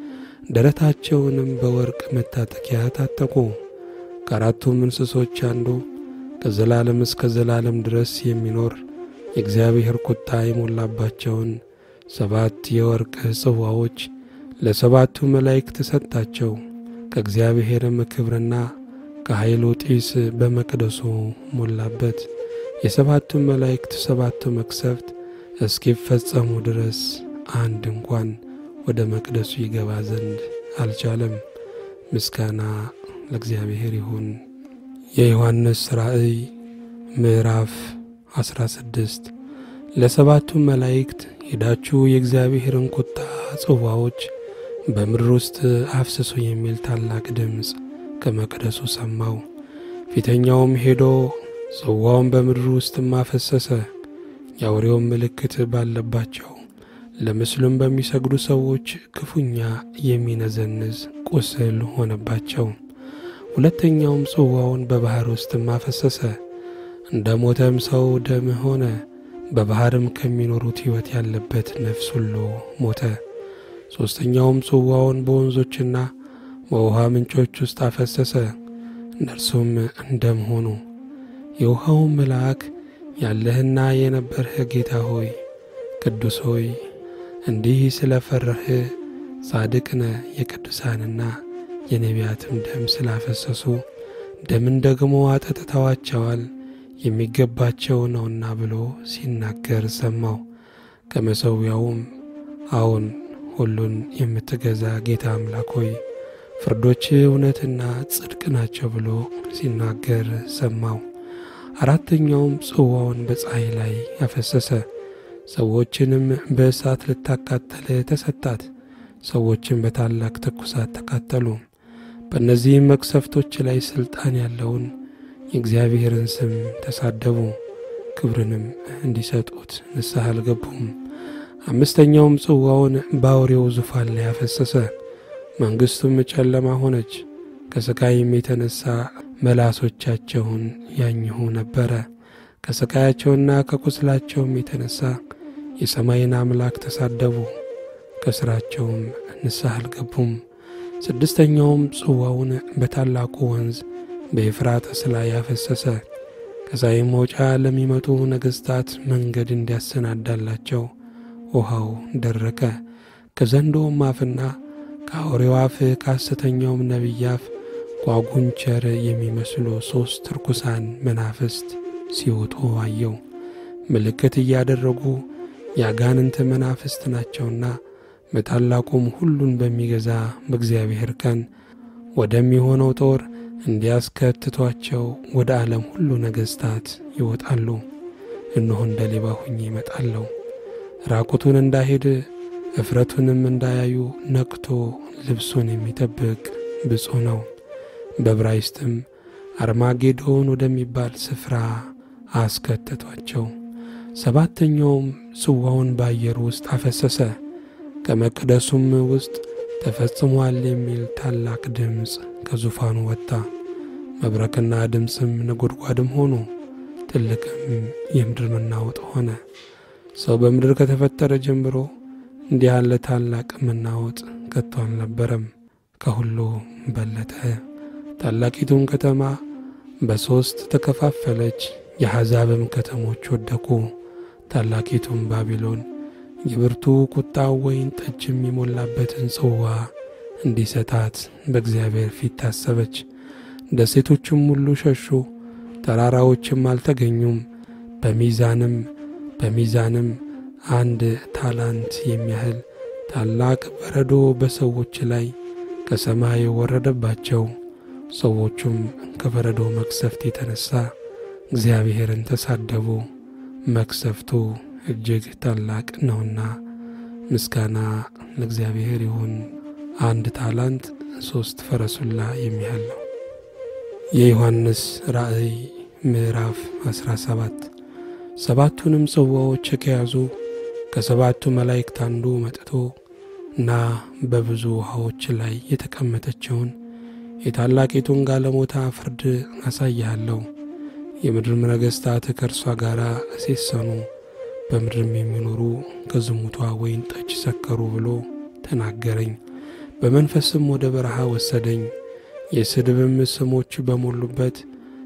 ደረታቸውንም በወርቅ መታጠቂያ ታጠቁ። ከአራቱም እንስሶች አንዱ ከዘላለም እስከ ዘላለም ድረስ የሚኖር የእግዚአብሔር ቁጣ የሞላባቸውን 7 የወርቅ ጽዋዎች ለ7ቱ መላእክት ሰጣቸው። ከእግዚአብሔርም ክብርና ከኃይሉ ጢስ በመቅደሱ ሞላበት። የ7ቱ መላእክት 7ቱ መቅሰፍት እስኪፈጸሙ ድረስ አንድ እንኳን ወደ መቅደሱ ይገባ ዘንድ አልቻለም። ምስጋና ለእግዚአብሔር ይሁን። የዮሐንስ ራእይ ምዕራፍ 16 ለ7ቱ መላእክት ሄዳችሁ የእግዚአብሔርን ቁጣ ጽዋዎች በምድር ውስጥ አፍስሱ የሚል ታላቅ ድምፅ ከመቅደሱ ሰማው። ፊተኛውም ሄዶ ጽዋውን በምድር ውስጥ አፈሰሰ። የአውሬውም ምልክት ባለባቸው ለምስሉም በሚሰግዱ ሰዎች ክፉኛ የሚነዘንዝ ቁስል ሆነባቸው። ሁለተኛውም ጽዋውን በባሕር ውስጥ አፈሰሰ። እንደ ሞተም ሰው ደም ሆነ። በባሕርም ከሚኖሩት ሕይወት ያለበት ነፍስ ሁሉ ሞተ። ሦስተኛውም ጽዋውን በወንዞችና በውሃ ምንጮች ውስጥ አፈሰሰ። እነርሱም ደም ሆኑ። የውሃውም መልአክ ያለህና የነበርህ ጌታ ሆይ ቅዱስ ሆይ እንዲህ ስለፈረህ ጻድቅ ነህ። የቅዱሳንና የነቢያትም ደም ስላፈሰሱ ደምን ደግሞ አጠጥተዋቸዋል የሚገባቸው ነውና ብሎ ሲናገር ሰማው። ከመሠዊያውም አዎን ሁሉን የምትገዛ ጌታ አምላክ ሆይ ፍርዶች እውነትና ጽድቅ ናቸው ብሎ ሲናገር ሰማው። አራተኛውም ጽዋውን በፀሐይ ላይ ያፈሰሰ። ሰዎችንም በእሳት ልታቃጠል ተሰጣት። ሰዎችም በታላቅ ትኩሳት ተቃጠሉ። በእነዚህም መቅሰፍቶች ላይ ሥልጣን ያለውን የእግዚአብሔርን ስም ተሳደቡ። ክብርንም እንዲሰጡት ንስሐ አልገቡም። አምስተኛውም ጽዋውን በአውሬው ዙፋን ላይ ያፈሰሰ። መንግሥቱም ጨለማ ሆነች። ከሥቃይም የተነሣ መላሶቻቸውን ያኝሁ ነበረ። ከሥቃያቸውና ከቁስላቸውም የተነሣ የሰማይን አምላክ ተሳደቡ፣ ከስራቸውም ንስሐ አልገቡም። ስድስተኛውም ጽዋውን በታላቁ ወንዝ በኤፍራጥስ ላይ ያፈሰሰ፣ ከፀሐይ መውጫ ለሚመጡ ነገሥታት መንገድ እንዲያሰናዳላቸው ውሃው ደረቀ። ከዘንዶውም አፍና ከአውሬው አፍ ከሐሰተኛውም ነቢይ አፍ ጓጉንቸር የሚመስሉ 3 ርኩሳን መናፍስት ሲወጡ አየው። ምልክት እያደረጉ የአጋንንት መናፍስት ናቸውና በታላቁም ሁሉን በሚገዛ በእግዚአብሔር ቀን ወደሚሆነው ጦር እንዲያስከትቷቸው ወደ ዓለም ሁሉ ነገሥታት ይወጣሉ። እነሆ እንደ ሌባ ሆኜ እመጣለሁ። ራቁቱን እንዳይሄድ እፍረቱንም እንዳያዩ ነቅቶ ልብሱን የሚጠብቅ ብፁዕ ነው። በዕብራይስጥም አርማጌዶን ወደሚባል ስፍራ አስከተቷቸው። ሰባተኛውም ጽዋውን በአየር ውስጥ አፈሰሰ። ከመቅደሱም ውስጥ ተፈጽሟል የሚል ታላቅ ድምፅ ከዙፋኑ ወጣ። መብረቅና ድምፅም ነጎድጓድም ሆኑ። ትልቅም የምድር መናወጥ ሆነ። ሰው በምድር ከተፈጠረ ጀምሮ እንዲህ ያለ ታላቅ መናወጥ ከቶ አልነበረም። ከሁሉ በለጠ። ታላቂቱም ከተማ በ3 ተከፋፈለች። የአሕዛብም ከተሞች ወደቁ። ታላቂቱም ባቢሎን የብርቱ ቁጣው ወይን ጠጅ የሚሞላበትን ጽዋ እንዲሰጣት በእግዚአብሔር ፊት ታሰበች። ደሴቶችም ሁሉ ሸሹ፣ ተራራዎችም አልተገኙም። በሚዛንም 1 ታላንት የሚያህል ታላቅ በረዶ በሰዎች ላይ ከሰማይ ወረደባቸው። ሰዎቹም ከበረዶ መቅሰፍት የተነሳ እግዚአብሔርን ተሳደቡ። መቅሰፍቱ እጅግ ታላቅ ነውና። ምስጋና ለእግዚአብሔር ይሁን። 1 ታላንት 3 ፈረሱላ የሚያህል ነው። የዮሐንስ ራእይ ምዕራፍ 17። 7ቱንም ጽዋዎች ከያዙ ከ7ቱ መላእክት አንዱ መጥቶ እና በብዙ ውሃዎች ላይ የተቀመጠችውን የታላቂቱን ጋለሞታ ፍርድ አሳያለሁ። የምድር ነገሥታት ከእርሷ ጋር ሴሰኑ፣ በምድርም የሚኖሩ ከዝሙቷ ወይን ጠጅ ሰከሩ ብሎ ተናገረኝ። በመንፈስም ወደ በረሃ ወሰደኝ። የስድብም ስሞች በሞሉበት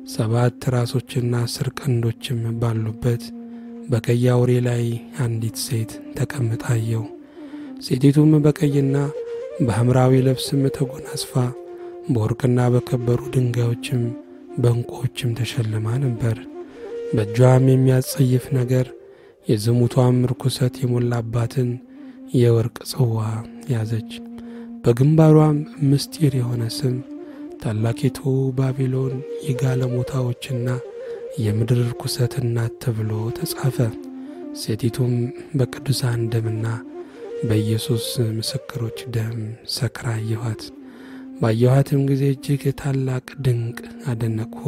7 ራሶችና 10 ቀንዶችም ባሉበት በቀይ አውሬ ላይ አንዲት ሴት ተቀምጣ አየሁ። ሴቲቱም በቀይና በሐምራዊ ልብስም ተጎናጽፋ በወርቅና በከበሩ ድንጋዮችም በዕንቁዎችም ተሸልማ ነበር። በእጇም የሚያጸይፍ ነገር የዝሙቷም ርኩሰት የሞላባትን የወርቅ ጽዋ ያዘች። በግንባሯም ምስጢር የሆነ ስም ታላቂቱ ባቢሎን የጋለሞታዎችና የምድር ርኩሰት እናት ተብሎ ተጻፈ። ሴቲቱም በቅዱሳን ደምና በኢየሱስ ምስክሮች ደም ሰክራ አየኋት። ባየኋትም ጊዜ እጅግ ታላቅ ድንቅ አደነቅሁ።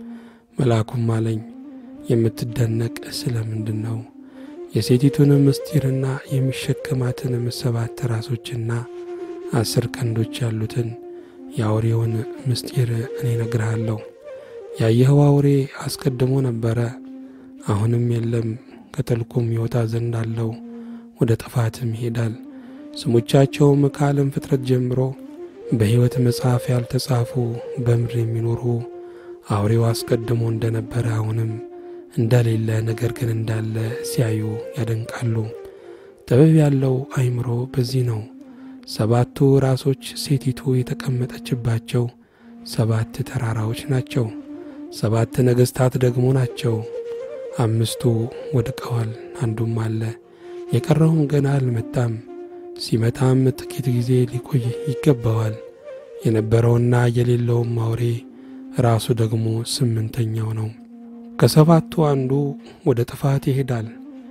መልአኩም አለኝ፣ የምትደነቅ ስለምንድን ነው? የሴቲቱን ምስጢርና የሚሸከማትን 7 ራሶችና 10 ቀንዶች ያሉትን የአውሬውን ምስጢር እኔ እነግርሃለሁ። ያየኸው አውሬ አስቀድሞ ነበረ፣ አሁንም የለም፣ ከጥልቁም ይወጣ ዘንድ አለው፣ ወደ ጥፋትም ይሄዳል። ስሞቻቸውም ከዓለም ፍጥረት ጀምሮ በሕይወት መጽሐፍ ያልተጻፉ በምድር የሚኖሩ አውሬው አስቀድሞ እንደነበረ አሁንም እንደሌለ ነገር ግን እንዳለ ሲያዩ ያደንቃሉ። ጥበብ ያለው አእምሮ በዚህ ነው። 7ቱ ራሶች ሴቲቱ የተቀመጠችባቸው 7 ተራራዎች ናቸው። 7 ነገሥታት ደግሞ ናቸው። 5ቱ ወድቀዋል፣ አንዱም አለ፣ የቀረውም ገና አልመጣም። ሲመጣም ጥቂት ጊዜ ሊቆይ ይገባዋል። የነበረውና የሌለውም አውሬ ራሱ ደግሞ 8ኛው ነው። ከ7ቱ አንዱ ወደ ጥፋት ይሄዳል።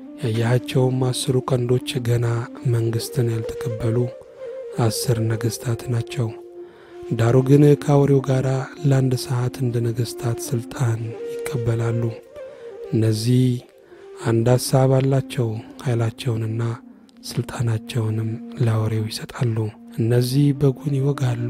ያያቸውም 10 ቀንዶች ገና መንግሥትን ያልተቀበሉ 10 ነገሥታት ናቸው። ዳሩ ግን ከአውሬው ጋር ለ1 ሰዓት እንደ ነገሥታት ሥልጣን ይቀበላሉ። እነዚህ አንድ ሐሳብ አላቸው፣ ኃይላቸውንና ሥልጣናቸውንም ለአውሬው ይሰጣሉ። እነዚህ በጉን ይወጋሉ።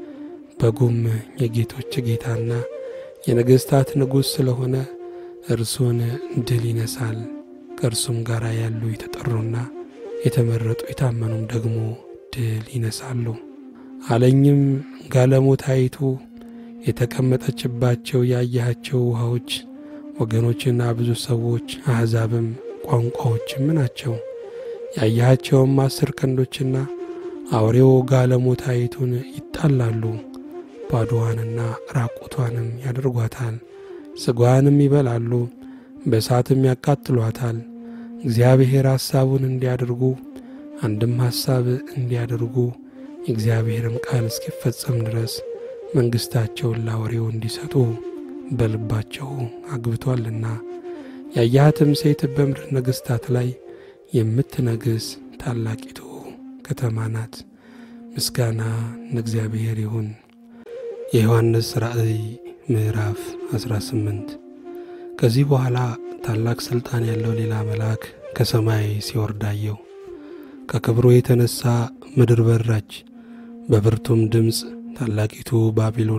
በጉም የጌቶች ጌታና የነገሥታት ንጉሥ ስለሆነ እርሱን ድል ይነሳል። ከእርሱም ጋር ያሉ የተጠሩና የተመረጡ የታመኑም ደግሞ ድል ይነሳሉ አለኝም። ጋለሞታይቱ የተቀመጠችባቸው ያያቸው ውሃዎች ወገኖችና ብዙ ሰዎች አሕዛብም ቋንቋዎችም ናቸው። ያያቸውም 10 ቀንዶችና አውሬው ጋለሞታይቱን ይጣላሉ፣ ባዶዋንና ራቁቷንም ያደርጓታል፣ ሥጋዋንም ይበላሉ፣ በእሳትም ያቃጥሏታል። እግዚአብሔር ሐሳቡን እንዲያደርጉ አንድም ሐሳብ እንዲያደርጉ የእግዚአብሔርም ቃል እስኪፈጸም ድረስ መንግሥታቸውን ለአውሬው እንዲሰጡ በልባቸው አግብቷልና። ያያትም ሴት በምድር ነገሥታት ላይ የምትነግስ ታላቂቱ ከተማ ናት። ምስጋና ለእግዚአብሔር ይሁን። የዮሐንስ ራእይ ምዕራፍ 18። ከዚህ በኋላ ታላቅ ሥልጣን ያለው ሌላ መልአክ ከሰማይ ሲወርድ አየሁ። ከክብሩ የተነሳ ምድር በራች፣ በብርቱም ድምፅ ታላቂቱ ባቢሎን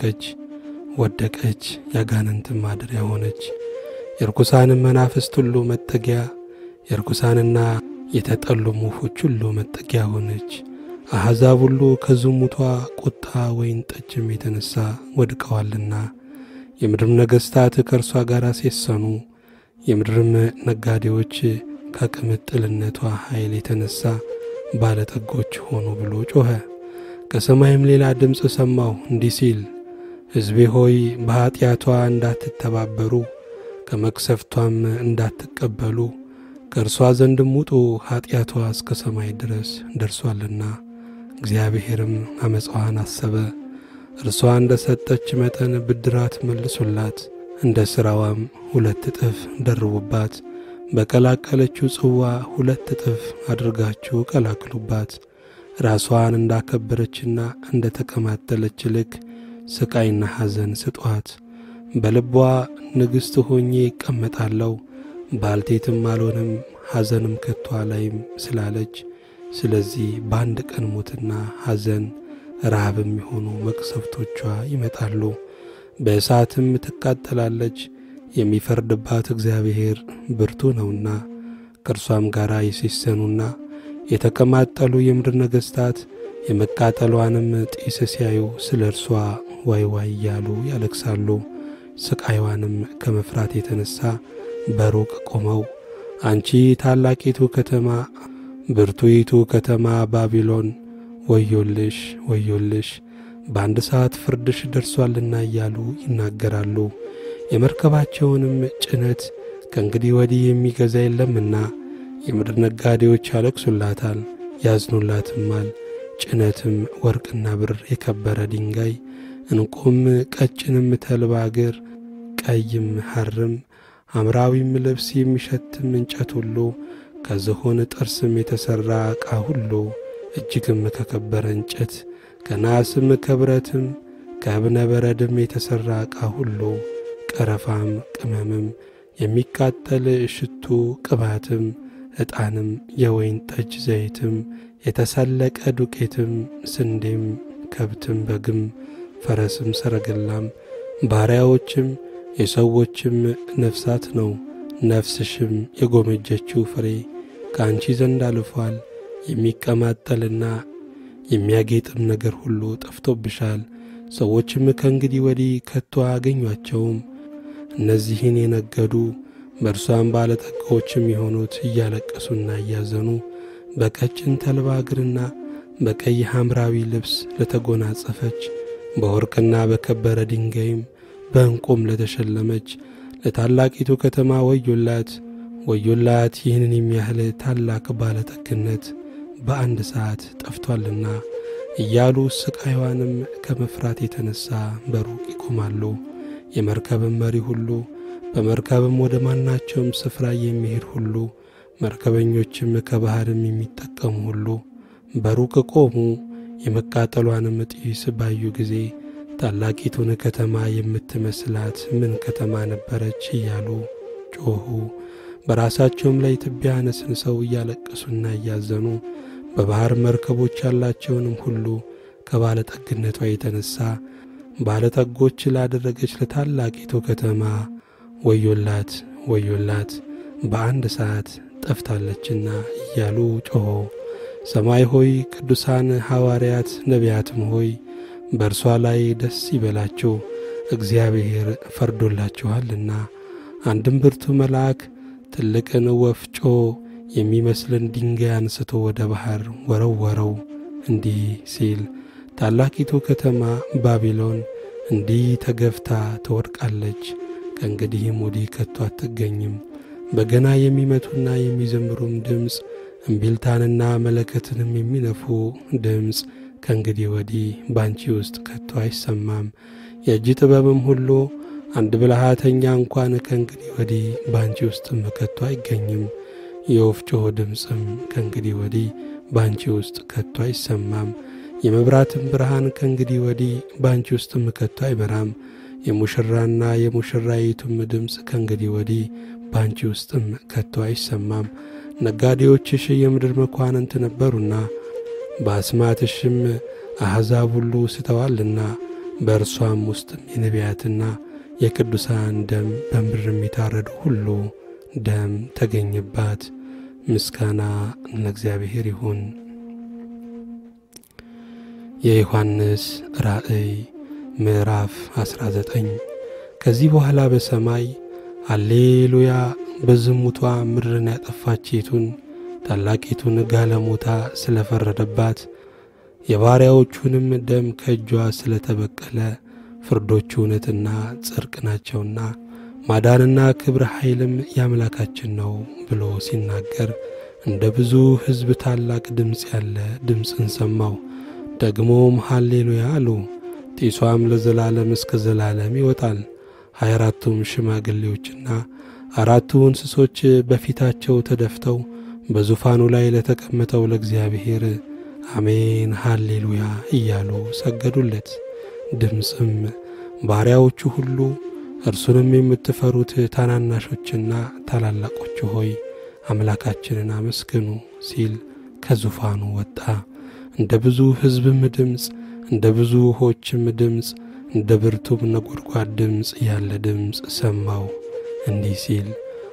ወደቀች፣ ያጋንንትም ማደሪያ ሆነች፣ የርኩሳንም መናፍስት ሁሉ መጠጊያ፣ የርኩሳንና የተጠሉም ወፎች ሁሉ መጠጊያ ሆነች። አሕዛብ ሁሉ ከዝሙቷ ቁጣ ወይን ጠጅም የተነሳ ወድቀዋልና፣ የምድርም ነገሥታት ከእርሷ ጋር ሴሰኑ፣ የምድርም ነጋዴዎች ከቅምጥልነቷ ኃይል የተነሳ ባለጠጎች ሆኑ ብሎ ጮኸ። ከሰማይም ሌላ ድምፅ ሰማሁ እንዲህ ሲል፣ ሕዝቤ ሆይ በኀጢአቷ እንዳትተባበሩ ከመቅሰፍቷም እንዳትቀበሉ ከእርሷ ዘንድም ውጡ፣ ኀጢአቷ እስከ ሰማይ ድረስ ደርሷልና። እግዚአብሔርም ዓመፃዋን አሰበ፣ እርሷ እንደ ሰጠች መጠን ብድራት መልሱላት፣ እንደ ሥራዋም 2 እጥፍ ደርቡባት። በቀላቀለችው ጽዋ 2 እጥፍ አድርጋችሁ ቀላቅሉባት። ራሷን እንዳከበረችና እንደ ተቀማጠለች ልክ ስቃይና ሐዘን ስጧት። በልቧ ንግሥት ሆኜ ይቀመጣለሁ፣ ባልቴትም አልሆንም፣ ሐዘንም ከቶ አላይም ስላለች፣ ስለዚህ በአንድ ቀን ሞትና ሐዘን ረሃብም የሆኑ መቅሰፍቶቿ ይመጣሉ። በእሳትም ትቃጠላለች። የሚፈርድባት እግዚአብሔር ብርቱ ነውና፣ ከእርሷም ጋር የሴሰኑና የተቀማጠሉ የምድር ነገሥታት የመቃጠሏንም ጢስ ሲያዩ ስለ እርሷ ዋይ ዋይ እያሉ ያለቅሳሉ። ስቃይዋንም ከመፍራት የተነሳ በሩቅ ቆመው፣ አንቺ ታላቂቱ ከተማ፣ ብርቱይቱ ከተማ ባቢሎን ወዮልሽ፣ ወዮልሽ፣ በአንድ ሰዓት ፍርድሽ ደርሷልና እያሉ ይናገራሉ። የመርከባቸውንም ጭነት ከእንግዲህ ወዲህ የሚገዛ የለምና የምድር ነጋዴዎች ያለቅሱላታል፣ ያዝኑላትማል። ጭነትም ወርቅና ብር፣ የከበረ ድንጋይ፣ ዕንቁም፣ ቀጭንም ተልባ እግር፣ ቀይም ሐርም፣ ሐምራዊም ልብስ፣ የሚሸትም እንጨት ሁሉ፣ ከዝሆን ጥርስም የተሠራ ዕቃ ሁሉ፣ እጅግም ከከበረ እንጨት፣ ከናስም፣ ከብረትም፣ ከእብነ በረድም የተሠራ ዕቃ ሁሉ፣ ቀረፋም፣ ቅመምም፣ የሚቃጠል ሽቱ፣ ቅባትም፣ ዕጣንም፣ የወይን ጠጅ ዘይትም፣ የተሰለቀ ዱቄትም፣ ስንዴም፣ ከብትም፣ በግም፣ ፈረስም፣ ሰረገላም፣ ባሪያዎችም፣ የሰዎችም ነፍሳት ነው። ነፍስሽም የጎመጀችው ፍሬ ከአንቺ ዘንድ አልፏል። የሚቀማጠልና የሚያጌጥም ነገር ሁሉ ጠፍቶብሻል። ሰዎችም ከእንግዲህ ወዲህ ከቶ አያገኟቸውም። እነዚህን የነገዱ በእርሷም ባለጠጋዎችም የሆኑት እያለቀሱና እያዘኑ በቀጭን ተልባ እግርና በቀይ ሐምራዊ ልብስ ለተጎናጸፈች በወርቅና በከበረ ድንጋይም በዕንቁም ለተሸለመች ለታላቂቱ ከተማ ወዮላት፣ ወዮላት! ይህንን የሚያህል ታላቅ ባለጠግነት በአንድ ሰዓት ጠፍቷልና እያሉ ስቃይዋንም ከመፍራት የተነሳ በሩቅ ይቆማሉ። የመርከብም መሪ ሁሉ፣ በመርከብም ወደ ማናቸውም ስፍራ የሚሄድ ሁሉ፣ መርከበኞችም ከባህርም የሚጠቀሙ ሁሉ በሩቅ ቆሙ። የመቃጠሏንም ጢስ ባዩ ጊዜ ታላቂቱን ከተማ የምትመስላት ምን ከተማ ነበረች እያሉ ጮኹ። በራሳቸውም ላይ ትቢያ ነስንሰው እያለቀሱና እያዘኑ በባህር መርከቦች ያላቸውንም ሁሉ ከባለጠግነቷ የተነሳ ባለጠጎች ላደረገች ለታላቂቱ ከተማ ወዮላት፣ ወዮላት! በአንድ ሰዓት ጠፍታለችና እያሉ ጮኹ። ሰማይ ሆይ ቅዱሳን ሐዋርያት ነቢያትም ሆይ በእርሷ ላይ ደስ ይበላችሁ፣ እግዚአብሔር ፈርዶላችኋልና። አንድም ብርቱ መልአክ ትልቅን ወፍጮ የሚመስልን ድንጋይ አንስቶ ወደ ባህር ወረወረው፣ እንዲህ ሲል ታላቂቱ ከተማ ባቢሎን እንዲህ ተገፍታ ትወድቃለች፣ ከእንግዲህም ወዲህ ከቶ አትገኝም። በገና የሚመቱና የሚዘምሩም ድምፅ፣ እምቢልታንና መለከትንም የሚነፉ ድምፅ ከእንግዲህ ወዲህ ባንቺ ውስጥ ከቶ አይሰማም። የእጅ ጥበብም ሁሉ አንድ ብልሃተኛ እንኳን ከእንግዲህ ወዲህ ባንቺ ውስጥም ከቶ አይገኝም። የወፍጮ ድምፅም ከእንግዲህ ወዲህ ባንቺ ውስጥ ከቶ አይሰማም። የመብራትም ብርሃን ከእንግዲህ ወዲህ ባንቺ ውስጥም ከቶ አይበራም። የሙሽራና የሙሽራይቱም ድምፅ ከእንግዲህ ወዲህ ባንቺ ውስጥም ከቶ አይሰማም። ነጋዴዎችሽ የምድር መኳንንት ነበሩና በአስማትሽም አሕዛብ ሁሉ ስተዋልና በእርሷም ውስጥም የነቢያትና የቅዱሳን ደም በምድር የሚታረዱ ሁሉ ደም ተገኘባት። ምስጋና ለእግዚአብሔር ይሁን። የዮሐንስ ራእይ ምዕራፍ 19 ከዚህ በኋላ በሰማይ ሃሌሉያ በዝሙቷ ምድርን ያጠፋችይቱን ታላቂቱን ጋለሞታ ስለፈረደባት የባሪያዎቹንም ደም ከእጇ ስለተበቀለ ፍርዶቹ እውነትና ጽድቅ ናቸውና ማዳንና ክብር ኃይልም ያምላካችን ነው ብሎ ሲናገር እንደ ብዙ ሕዝብ ታላቅ ድምፅ ያለ ድምፅን ሰማው። ደግሞም ሃሌሉያ አሉ። ጢሷም ለዘላለም እስከ ዘላለም ይወጣል። 24ቱም ሽማግሌዎችና 4ቱ እንስሶች በፊታቸው ተደፍተው በዙፋኑ ላይ ለተቀመጠው ለእግዚአብሔር አሜን ሃሌሉያ እያሉ ሰገዱለት። ድምፅም ባሪያዎቹ ሁሉ እርሱንም የምትፈሩት ታናናሾችና ታላላቆች ሆይ አምላካችንን አመስግኑ ሲል ከዙፋኑ ወጣ። እንደ ብዙ ሕዝብም ድምፅ፣ እንደ ብዙ ውኆችም ድምፅ፣ እንደ ብርቱም ነጎድጓድ ድምፅ ያለ ድምፅ ሰማው፣ እንዲህ ሲል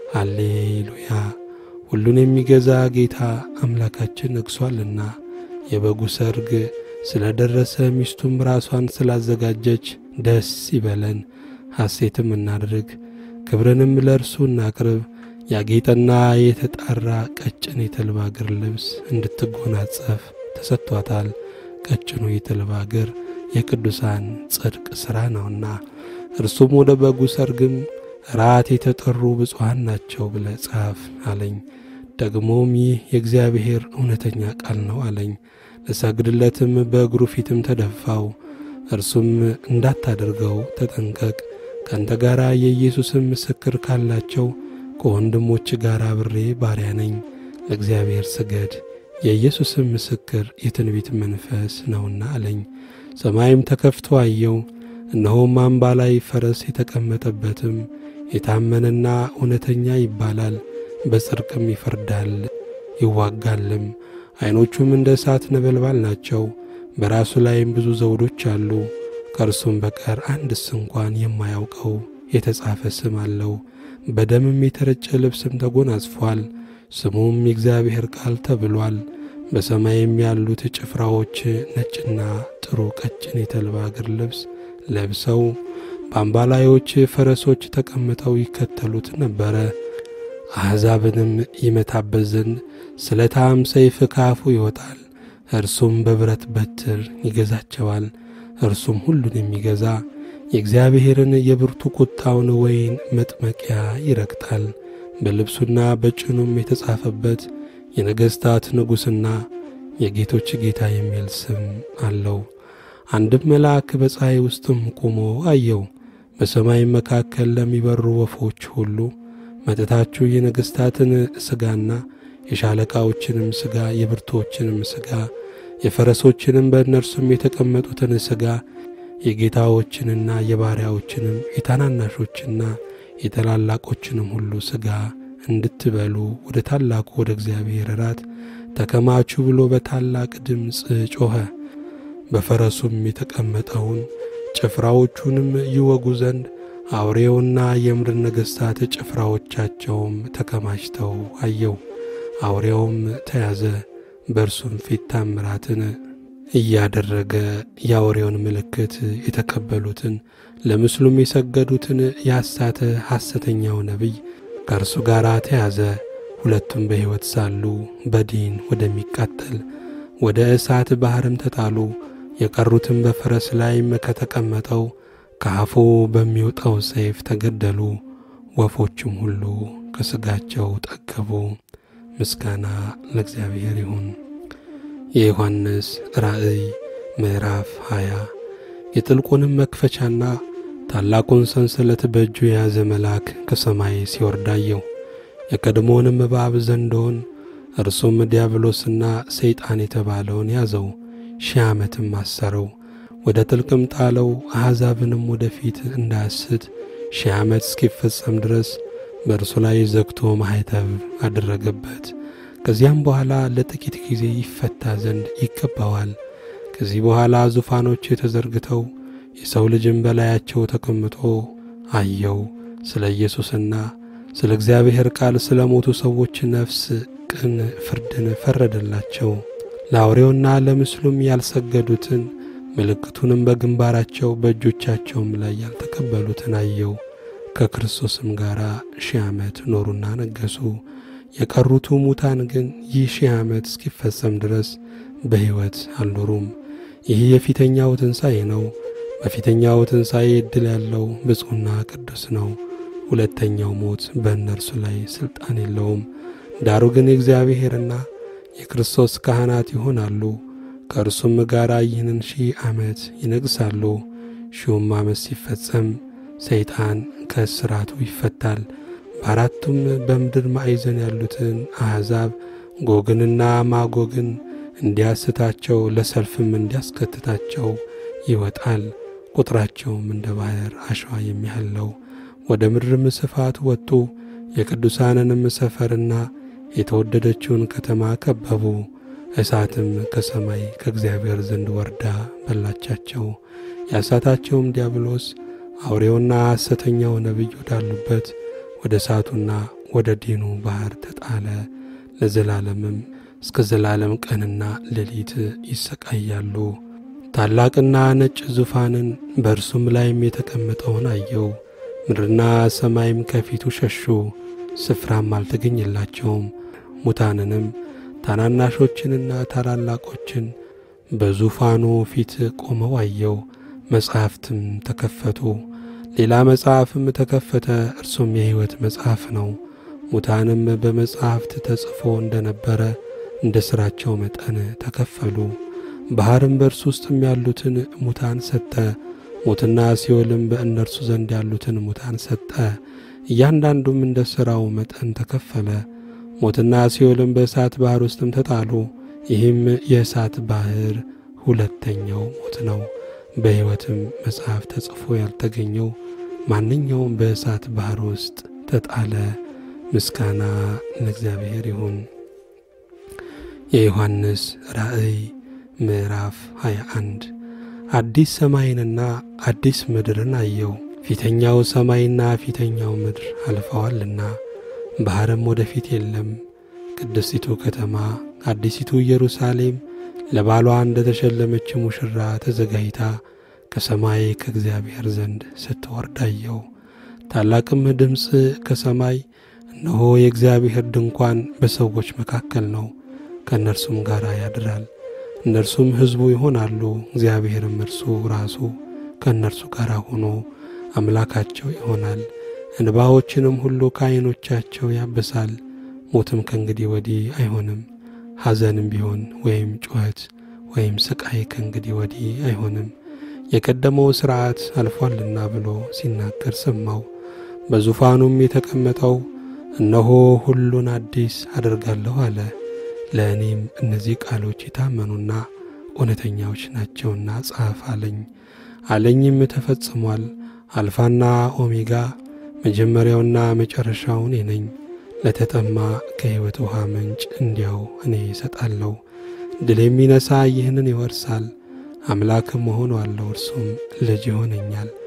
ሃሌሉያ ሁሉን የሚገዛ ጌታ አምላካችን ነግሷልና የበጉ ሰርግ ስለደረሰ ሚስቱም ራሷን ስላዘጋጀች ደስ ይበለን፣ ሐሴትም እናድርግ፣ ክብርንም ለእርሱ እናቅርብ። ያጌጠና የተጣራ ቀጭን የተልባ እግር ልብስ እንድትጎናጸፍ ተሰጥቷታል። ቀጭኑ የተልባ እግር የቅዱሳን ጽድቅ ሥራ ነውና እርሱም ወደ በጉ ሰርግም ራት የተጠሩ ብፁዓን ናቸው ብለህ ጻፍ አለኝ። ደግሞም ይህ የእግዚአብሔር እውነተኛ ቃል ነው አለኝ። ለሰግድለትም በእግሩ ፊትም ተደፋው። እርሱም እንዳታደርገው ተጠንቀቅ፣ ካንተ ጋር የኢየሱስን ምስክር ካላቸው ከወንድሞች ጋር አብሬ ባሪያ ነኝ። ለእግዚአብሔር ስገድ፣ የኢየሱስን ምስክር የትንቢት መንፈስ ነውና አለኝ። ሰማይም ተከፍቶ አየው፣ እነሆም አምባ ላይ ፈረስ የተቀመጠበትም የታመነና እውነተኛ ይባላል፣ በጽድቅም ይፈርዳል ይዋጋልም። ዓይኖቹም እንደ እሳት ነበልባል ናቸው፣ በራሱ ላይም ብዙ ዘውዶች አሉ። ከእርሱም በቀር አንድስ እንኳን የማያውቀው የተጻፈ ስም አለው። በደምም የተረጨ ልብስም ተጎናጽፏል። ስሙም የእግዚአብሔር ቃል ተብሏል። በሰማይም ያሉት ጭፍራዎች ነጭና ጥሩ ቀጭን የተልባ እግር ልብስ ለብሰው በአምባላዮች ፈረሶች ተቀምጠው ይከተሉት ነበረ። አሕዛብንም ይመታበት ዘንድ ስለታም ሰይፍ ካፉ ይወጣል። እርሱም በብረት በትር ይገዛቸዋል። እርሱም ሁሉን የሚገዛ የእግዚአብሔርን የብርቱ ቁጣውን ወይን መጥመቂያ ይረግጣል። በልብሱና በጭኑም የተጻፈበት የነገሥታት ንጉሥና የጌቶች ጌታ የሚል ስም አለው። አንድም መልአክ በፀሐይ ውስጥም ቆሞ አየው። በሰማይ መካከል ለሚበሩ ወፎች ሁሉ መጥታችሁ የነገሥታትን ሥጋና የሻለቃዎችንም ሥጋ፣ የብርቶችንም ሥጋ፣ የፈረሶችንም በእነርሱም የተቀመጡትን ሥጋ፣ የጌታዎችንና የባሪያዎችንም የታናናሾችና የታላላቆችንም ሁሉ ሥጋ እንድትበሉ ወደ ታላቁ ወደ እግዚአብሔር እራት ተከማቹ ብሎ በታላቅ ድምፅ ጮኸ። በፈረሱም የተቀመጠውን ጭፍራዎቹንም ይወጉ ዘንድ አውሬውና የምድር ነገሥታት ጭፍራዎቻቸውም ተከማችተው አየው። አውሬውም ተያዘ፣ በእርሱም ፊት ታምራትን እያደረገ የአውሬውን ምልክት የተቀበሉትን ለምስሉም የሰገዱትን ያሳተ ሐሰተኛው ነቢይ ከእርሱ ጋር ተያዘ። ሁለቱም በሕይወት ሳሉ በዲን ወደሚቃጠል ወደ እሳት ባሕርም ተጣሉ። የቀሩትም በፈረስ ላይም ከተቀመጠው ከአፉ በሚወጣው ሰይፍ ተገደሉ። ወፎችም ሁሉ ከሥጋቸው ጠገቡ። ምስጋና ለእግዚአብሔር ይሁን። የዮሐንስ ራእይ ምዕራፍ 20 የጥልቁንም መክፈቻና ታላቁን ሰንሰለት በእጁ የያዘ መልአክ ከሰማይ ሲወርድ አየሁ። የቀድሞውንም እባብ ዘንዶውን እርሱም ዲያብሎስና ሰይጣን የተባለውን ያዘው፣ 1000 ዓመትም አሰረው፣ ወደ ጥልቅም ጣለው። አሕዛብንም ወደፊት እንዳያስት 1000 ዓመት እስኪፈጸም ድረስ በእርሱ ላይ ዘግቶ ማኅተብ አደረገበት። ከዚያም በኋላ ለጥቂት ጊዜ ይፈታ ዘንድ ይገባዋል። ከዚህ በኋላ ዙፋኖች ተዘርግተው የሰው ልጅም በላያቸው ተቀምጦ አየው። ስለ ኢየሱስና ስለ እግዚአብሔር ቃል ስለ ሞቱ ሰዎች ነፍስ ቅን ፍርድን ፈረደላቸው። ለአውሬውና ለምስሉም ያልሰገዱትን ምልክቱንም በግንባራቸው በእጆቻቸውም ላይ ያልተቀበሉትን አየው። ከክርስቶስም ጋር 1000 ዓመት ኖሩና ነገሱ። የቀሩቱ ሙታን ግን ይህ 1000 ዓመት እስኪፈጸም ድረስ በሕይወት አልኖሩም። ይህ የፊተኛው ትንሣኤ ነው። በፊተኛው ትንሣኤ ዕድል ያለው ብፁዕና ቅዱስ ነው። ሁለተኛው ሞት በእነርሱ ላይ ሥልጣን የለውም። ዳሩ ግን የእግዚአብሔርና የክርስቶስ ካህናት ይሆናሉ። ከእርሱም ጋር ይህንን 1000 ዓመት ይነግሣሉ። 1000ም ዓመት ሲፈጸም ሰይጣን ከእስራቱ ይፈታል። በአራቱም በምድር ማዕዘን ያሉትን አሕዛብ ጎግንና ማጎግን እንዲያስታቸው ለሰልፍም እንዲያስከትታቸው ይወጣል። ቁጥራቸውም እንደ ባሕር አሸዋ የሚያህል ነው። ወደ ምድርም ስፋት ወጡ። የቅዱሳንንም ሰፈርና የተወደደችውን ከተማ ከበቡ። እሳትም ከሰማይ ከእግዚአብሔር ዘንድ ወርዳ በላቻቸው። ያሳታቸውም ዲያብሎስ አውሬውና ሐሰተኛው ነቢይ ወዳሉበት ወደ እሳቱና ወደ ዲኑ ባሕር ተጣለ። ለዘላለምም እስከ ዘላለም ቀንና ሌሊት ይሰቃያሉ። ታላቅና ነጭ ዙፋንን በእርሱም ላይም የተቀመጠውን አየው። ምድርና ሰማይም ከፊቱ ሸሹ፣ ስፍራም አልተገኘላቸውም። ሙታንንም ታናናሾችንና ታላላቆችን በዙፋኑ ፊት ቆመው አየው። መጽሐፍትም ተከፈቱ። ሌላ መጽሐፍም ተከፈተ፣ እርሱም የሕይወት መጽሐፍ ነው። ሙታንም በመጽሐፍት ተጽፎ እንደነበረ እንደ ሥራቸው መጠን ተከፈሉ። ባሕርም በእርሱ ውስጥም ያሉትን ሙታን ሰጠ። ሞትና ሲኦልም በእነርሱ ዘንድ ያሉትን ሙታን ሰጠ። እያንዳንዱም እንደ ሥራው መጠን ተከፈለ። ሞትና ሲኦልም በእሳት ባሕር ውስጥም ተጣሉ። ይህም የእሳት ባሕር ሁለተኛው ሞት ነው። በሕይወትም መጽሐፍ ተጽፎ ያልተገኘው ማንኛውም በእሳት ባሕር ውስጥ ተጣለ። ምስጋና ለእግዚአብሔር ይሁን። የዮሐንስ ራእይ ምዕራፍ 21 አዲስ ሰማይንና አዲስ ምድርን አየው። ፊተኛው ሰማይና ፊተኛው ምድር አልፈዋልና ባሕርም ወደፊት የለም። ቅድስቲቱ ከተማ አዲሲቱ ኢየሩሳሌም ለባሏ እንደ ተሸለመች ሙሽራ ተዘጋጅታ ከሰማይ ከእግዚአብሔር ዘንድ ስትወርድ አየው። ታላቅም ድምፅ ከሰማይ እነሆ የእግዚአብሔር ድንኳን በሰዎች መካከል ነው፣ ከእነርሱም ጋር ያድራል፣ እነርሱም ሕዝቡ ይሆናሉ። እግዚአብሔርም እርሱ ራሱ ከእነርሱ ጋር ሆኖ አምላካቸው ይሆናል። እንባዎችንም ሁሉ ከዓይኖቻቸው ያብሳል። ሞትም ከእንግዲህ ወዲህ አይሆንም። ሐዘንም ቢሆን ወይም ጩኸት ወይም ስቃይ ከእንግዲህ ወዲህ አይሆንም፣ የቀደመው ሥርዓት አልፏልና ብሎ ሲናገር ሰማው። በዙፋኑም የተቀመጠው እነሆ ሁሉን አዲስ አደርጋለሁ አለ። ለእኔም እነዚህ ቃሎች የታመኑና እውነተኛዎች ናቸውና ጻፍ አለኝ። አለኝም ተፈጽሟል። አልፋና ኦሜጋ መጀመሪያውና መጨረሻው እኔ ነኝ። ለተጠማ ከሕይወት ውሃ ምንጭ እንዲያው እኔ እሰጣለሁ። ድል የሚነሣ ይህንን ይወርሳል። አምላክም እሆነዋለሁ፣ እርሱም ልጅ ይሆነኛል።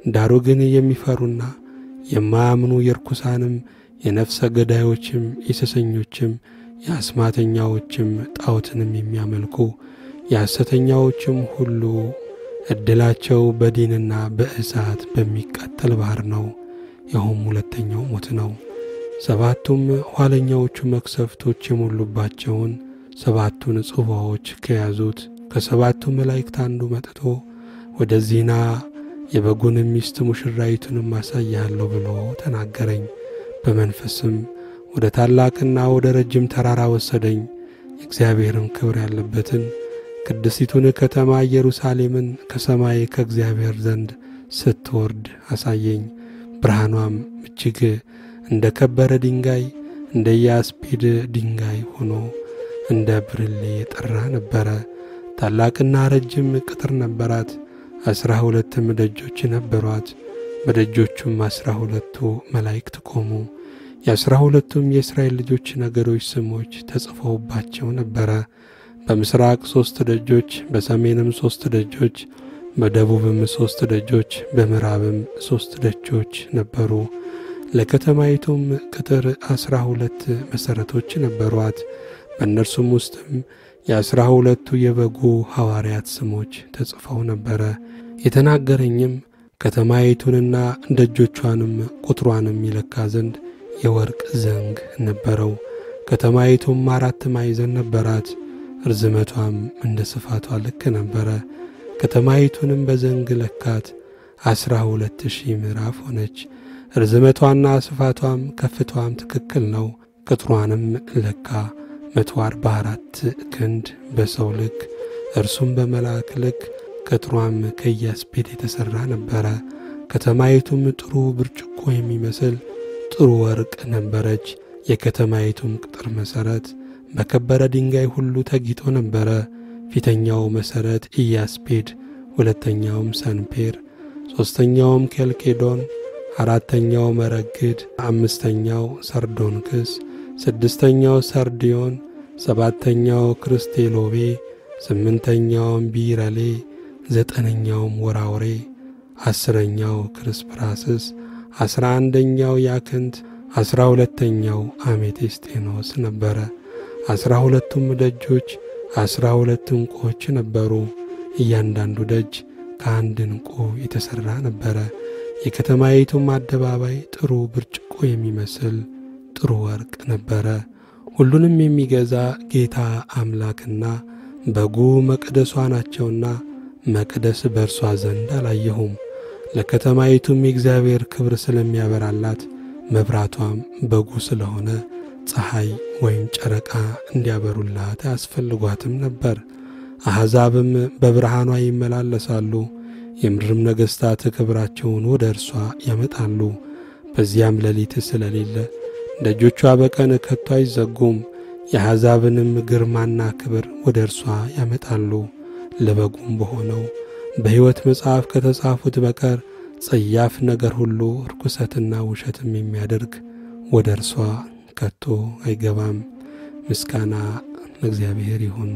ዳሩ ግን የሚፈሩና የማያምኑ የርኩሳንም የነፍሰ ገዳዮችም የሰሰኞችም የአስማተኛዎችም ጣዖትንም የሚያመልኩ የሐሰተኛዎችም ሁሉ ዕድላቸው በዲንና በእሳት በሚቃጠል ባህር ነው። ይኸውም ሁለተኛው ሞት ነው። ሰባቱም ኋለኛዎቹ መቅሰፍቶች የሞሉባቸውን ሰባቱን ጽዋዎች ከያዙት ከሰባቱ መላእክት አንዱ መጥቶ ወደዚህና የበጉን ሚስት ሙሽራይቱንም አሳይሃለሁ ብሎ ተናገረኝ። በመንፈስም ወደ ታላቅና ወደ ረጅም ተራራ ወሰደኝ። የእግዚአብሔርም ክብር ያለበትን ቅድስቲቱን ከተማ ኢየሩሳሌምን ከሰማይ ከእግዚአብሔር ዘንድ ስትወርድ አሳየኝ። ብርሃኗም እጅግ እንደ ከበረ ድንጋይ እንደ ያስጲድ ድንጋይ ሆኖ እንደ ብርሌ የጠራ ነበረ። ታላቅና ረጅም ቅጥር ነበራት። 12 ደጆች ነበሯት። በደጆቹም 12 መላእክት ቆሙ። የ12ቱም የእስራኤል ልጆች ነገዶች ስሞች ተጽፈውባቸው ነበረ። በምስራቅ 3 ደጆች፣ በሰሜንም 3 ደጆች፣ በደቡብም 3 ደጆች፣ በምዕራብም 3 ደጆች ነበሩ። ለከተማይቱም ቅጥር 12 መሠረቶች ነበሯት። በእነርሱም ውስጥም የ12ቱ የበጉ ሐዋርያት ስሞች ተጽፈው ነበረ። የተናገረኝም ከተማይቱንና ደጆቿንም ቁጥሯንም ይለካ ዘንድ የወርቅ ዘንግ ነበረው። ከተማይቱም 4 ማዕዘን ነበራት። ርዝመቷም እንደ ስፋቷ ልክ ነበረ። ከተማይቱንም በዘንግ ለካት። 12,000 ምዕራፍ ሆነች። ርዝመቷና ስፋቷም ከፍቷም ትክክል ነው። ቅጥሯንም ለካ 144 ክንድ በሰው ልክ፣ እርሱም በመልአክ ልክ። ቅጥሯም ከኢያስጲድ የተሠራ ነበረ። ከተማይቱም ጥሩ ብርጭቆ የሚመስል ጥሩ ወርቅ ነበረች። የከተማይቱም ቅጥር መሠረት በከበረ ድንጋይ ሁሉ ተጊጦ ነበረ። ፊተኛው መሠረት ኢያስጲድ፣ ሁለተኛውም ሰንፔር፣ ሦስተኛውም ኬልቄዶን፣ አራተኛው መረግድ፣ አምስተኛው ሰርዶንክስ፣ ስድስተኛው ሰርዲዮን፣ ሰባተኛው ክርስቴሎቤ፣ ስምንተኛውም ቢረሌ፣ ዘጠነኛውም ወራውሬ፣ 10ኛው ክርስፕራስስ፣ 11ኛው ያክንት፣ 12ኛው አሜቴስጤኖስ ነበረ። 12ቱም ደጆች 12 ዕንቁዎች ነበሩ። እያንዳንዱ ደጅ ከአንድ ዕንቁ የተሠራ ነበረ። የከተማይቱም አደባባይ ጥሩ ብርጭቆ የሚመስል ጥሩ ወርቅ ነበረ። ሁሉንም የሚገዛ ጌታ አምላክና በጉ መቅደሷ ናቸውና መቅደስ በእርሷ ዘንድ አላየሁም። ለከተማይቱም የእግዚአብሔር ክብር ስለሚያበራላት መብራቷም በጉ ስለሆነ ፀሐይ ወይም ጨረቃ እንዲያበሩላት አያስፈልጓትም ነበር። አሕዛብም በብርሃኗ ይመላለሳሉ። የምድርም ነገሥታት ክብራቸውን ወደ እርሷ ያመጣሉ። በዚያም ሌሊት ስለሌለ ደጆቿ በቀን ከቶ አይዘጉም። የአሕዛብንም ግርማና ክብር ወደ እርሷ ያመጣሉ። ለበጉም በሆነው በሕይወት መጽሐፍ ከተጻፉት በቀር ጸያፍ ነገር ሁሉ ርኩሰትና ውሸትም የሚያደርግ ወደ እርሷ ከቶ አይገባም። ምስጋና ለእግዚአብሔር ይሁን።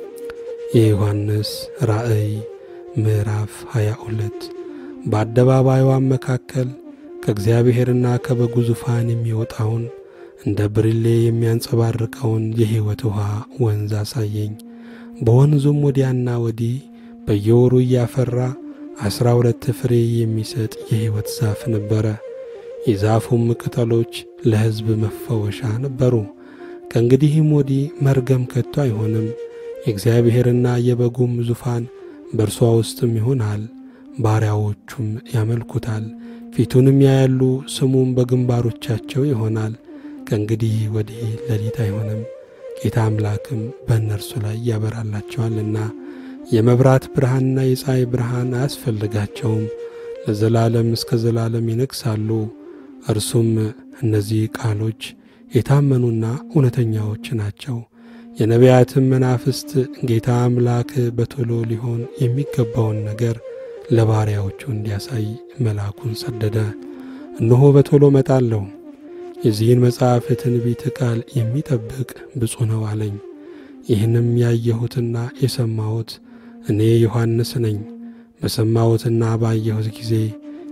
የዮሐንስ ራእይ ምዕራፍ 22 በአደባባይዋም መካከል ከእግዚአብሔርና ከበጉ ዙፋን የሚወጣውን እንደ ብርሌ የሚያንጸባርቀውን የሕይወት ውሃ ወንዝ አሳየኝ። በወንዙም ወዲያና ወዲህ በየወሩ እያፈራ 12 ፍሬ የሚሰጥ የሕይወት ዛፍ ነበረ። የዛፉም ቅጠሎች ለሕዝብ መፈወሻ ነበሩ። ከእንግዲህም ወዲህ መርገም ከቶ አይሆንም። የእግዚአብሔርና የበጉም ዙፋን በእርሷ ውስጥም ይሆናል። ባሪያዎቹም ያመልኩታል፣ ፊቱንም ያያሉ፣ ስሙም በግንባሮቻቸው ይሆናል። ከእንግዲህ ወዲህ ሌሊት አይሆንም። ጌታ አምላክም በእነርሱ ላይ ያበራላቸዋልና የመብራት ብርሃንና የፀሐይ ብርሃን አያስፈልጋቸውም። ለዘላለም እስከ ዘላለም ይነግሣሉ። እርሱም እነዚህ ቃሎች የታመኑና እውነተኛዎች ናቸው። የነቢያትም መናፍስት ጌታ አምላክ በቶሎ ሊሆን የሚገባውን ነገር ለባሪያዎቹ እንዲያሳይ መልአኩን ሰደደ። እነሆ በቶሎ እመጣለሁ። የዚህን መጽሐፍ ትንቢት ቃል የሚጠብቅ ብፁዕ ነው አለኝ። ይህንም ያየሁትና የሰማሁት እኔ ዮሐንስ ነኝ። በሰማሁትና ባየሁት ጊዜ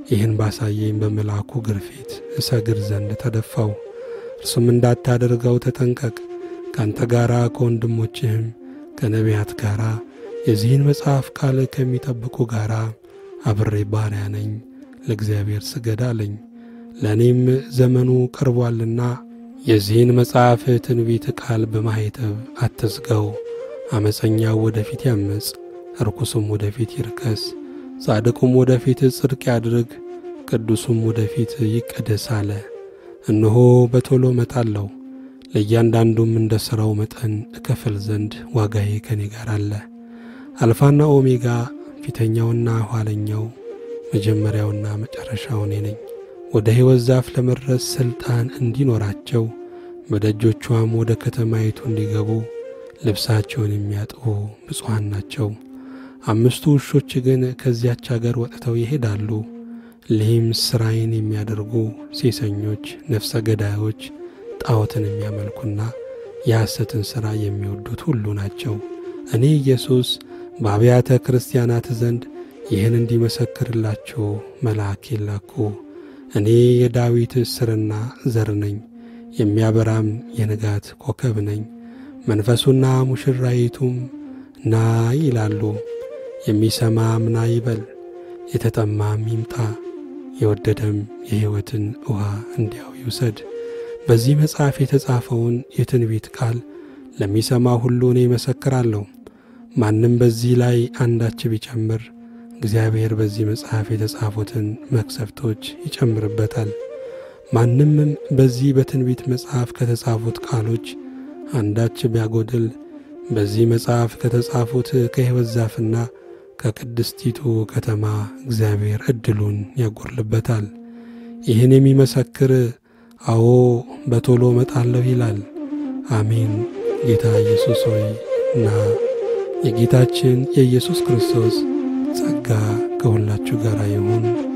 ይህን ባሳየኝ በመልአኩ ግርፊት እሰግድ ዘንድ ተደፋው። እርሱም እንዳታደርገው ተጠንቀቅ፣ ካንተ ጋራ ከወንድሞችህም ከነቢያት ጋራ የዚህን መጽሐፍ ቃል ከሚጠብቁ ጋራ አብሬ ባሪያ ነኝ፣ ለእግዚአብሔር ስገድ አለኝ። ለእኔም ዘመኑ ቀርቧልና የዚህን መጽሐፍ ትንቢት ቃል በማኅተብ አትዝጋው። ዓመፀኛው ወደፊት ያመፅ፣ ርኩሱም ወደፊት ይርከስ፣ ጻድቁም ወደፊት ጽድቅ ያድርግ፣ ቅዱሱም ወደፊት ይቀደስ አለ። እነሆ በቶሎ እመጣለሁ፣ ለእያንዳንዱም እንደ ሥራው መጠን እከፍል ዘንድ ዋጋዬ ከኔ ጋር አለ። አልፋና ኦሜጋ፣ ፊተኛውና ኋለኛው፣ መጀመሪያውና መጨረሻው እኔ ነኝ። ወደ ሕይወት ዛፍ ለመድረስ ሥልጣን እንዲኖራቸው በደጆቿም ወደ ከተማይቱ እንዲገቡ ልብሳቸውን የሚያጥቡ ብፁዓን ናቸው። 5 ውሾች ግን ከዚያች አገር ወጥተው ይሄዳሉ። ሊህም ሥራዬን የሚያደርጉ ሴሰኞች፣ ነፍሰ ገዳዮች፣ ጣዖትን የሚያመልኩና የሐሰትን ሥራ የሚወዱት ሁሉ ናቸው። እኔ ኢየሱስ በአብያተ ክርስቲያናት ዘንድ ይህን እንዲመሰክርላችሁ መልአኬን ላኩ። እኔ የዳዊት ሥርና ዘር ነኝ፣ የሚያበራም የንጋት ኮከብ ነኝ። መንፈሱና ሙሽራይቱም ና ይላሉ። የሚሰማም ና ይበል፣ የተጠማም ይምጣ፣ የወደደም የሕይወትን ውሃ እንዲያው ይውሰድ። በዚህ መጽሐፍ የተጻፈውን የትንቢት ቃል ለሚሰማ ሁሉ እኔ መሰክራለሁ። ማንም በዚህ ላይ አንዳች ቢጨምር እግዚአብሔር በዚህ መጽሐፍ የተጻፉትን መቅሰፍቶች ይጨምርበታል። ማንምም በዚህ በትንቢት መጽሐፍ ከተጻፉት ቃሎች አንዳች ቢያጎድል በዚህ መጽሐፍ ከተጻፉት ከሕይወት ዛፍና ከቅድስቲቱ ከተማ እግዚአብሔር ዕድሉን ያጎርልበታል። ይህን የሚመሰክር አዎ በቶሎ እመጣለሁ ይላል። አሜን። ጌታ ኢየሱስ ሆይ ና። የጌታችን የኢየሱስ ክርስቶስ ጸጋ ከሁላችሁ ጋር ይሁን።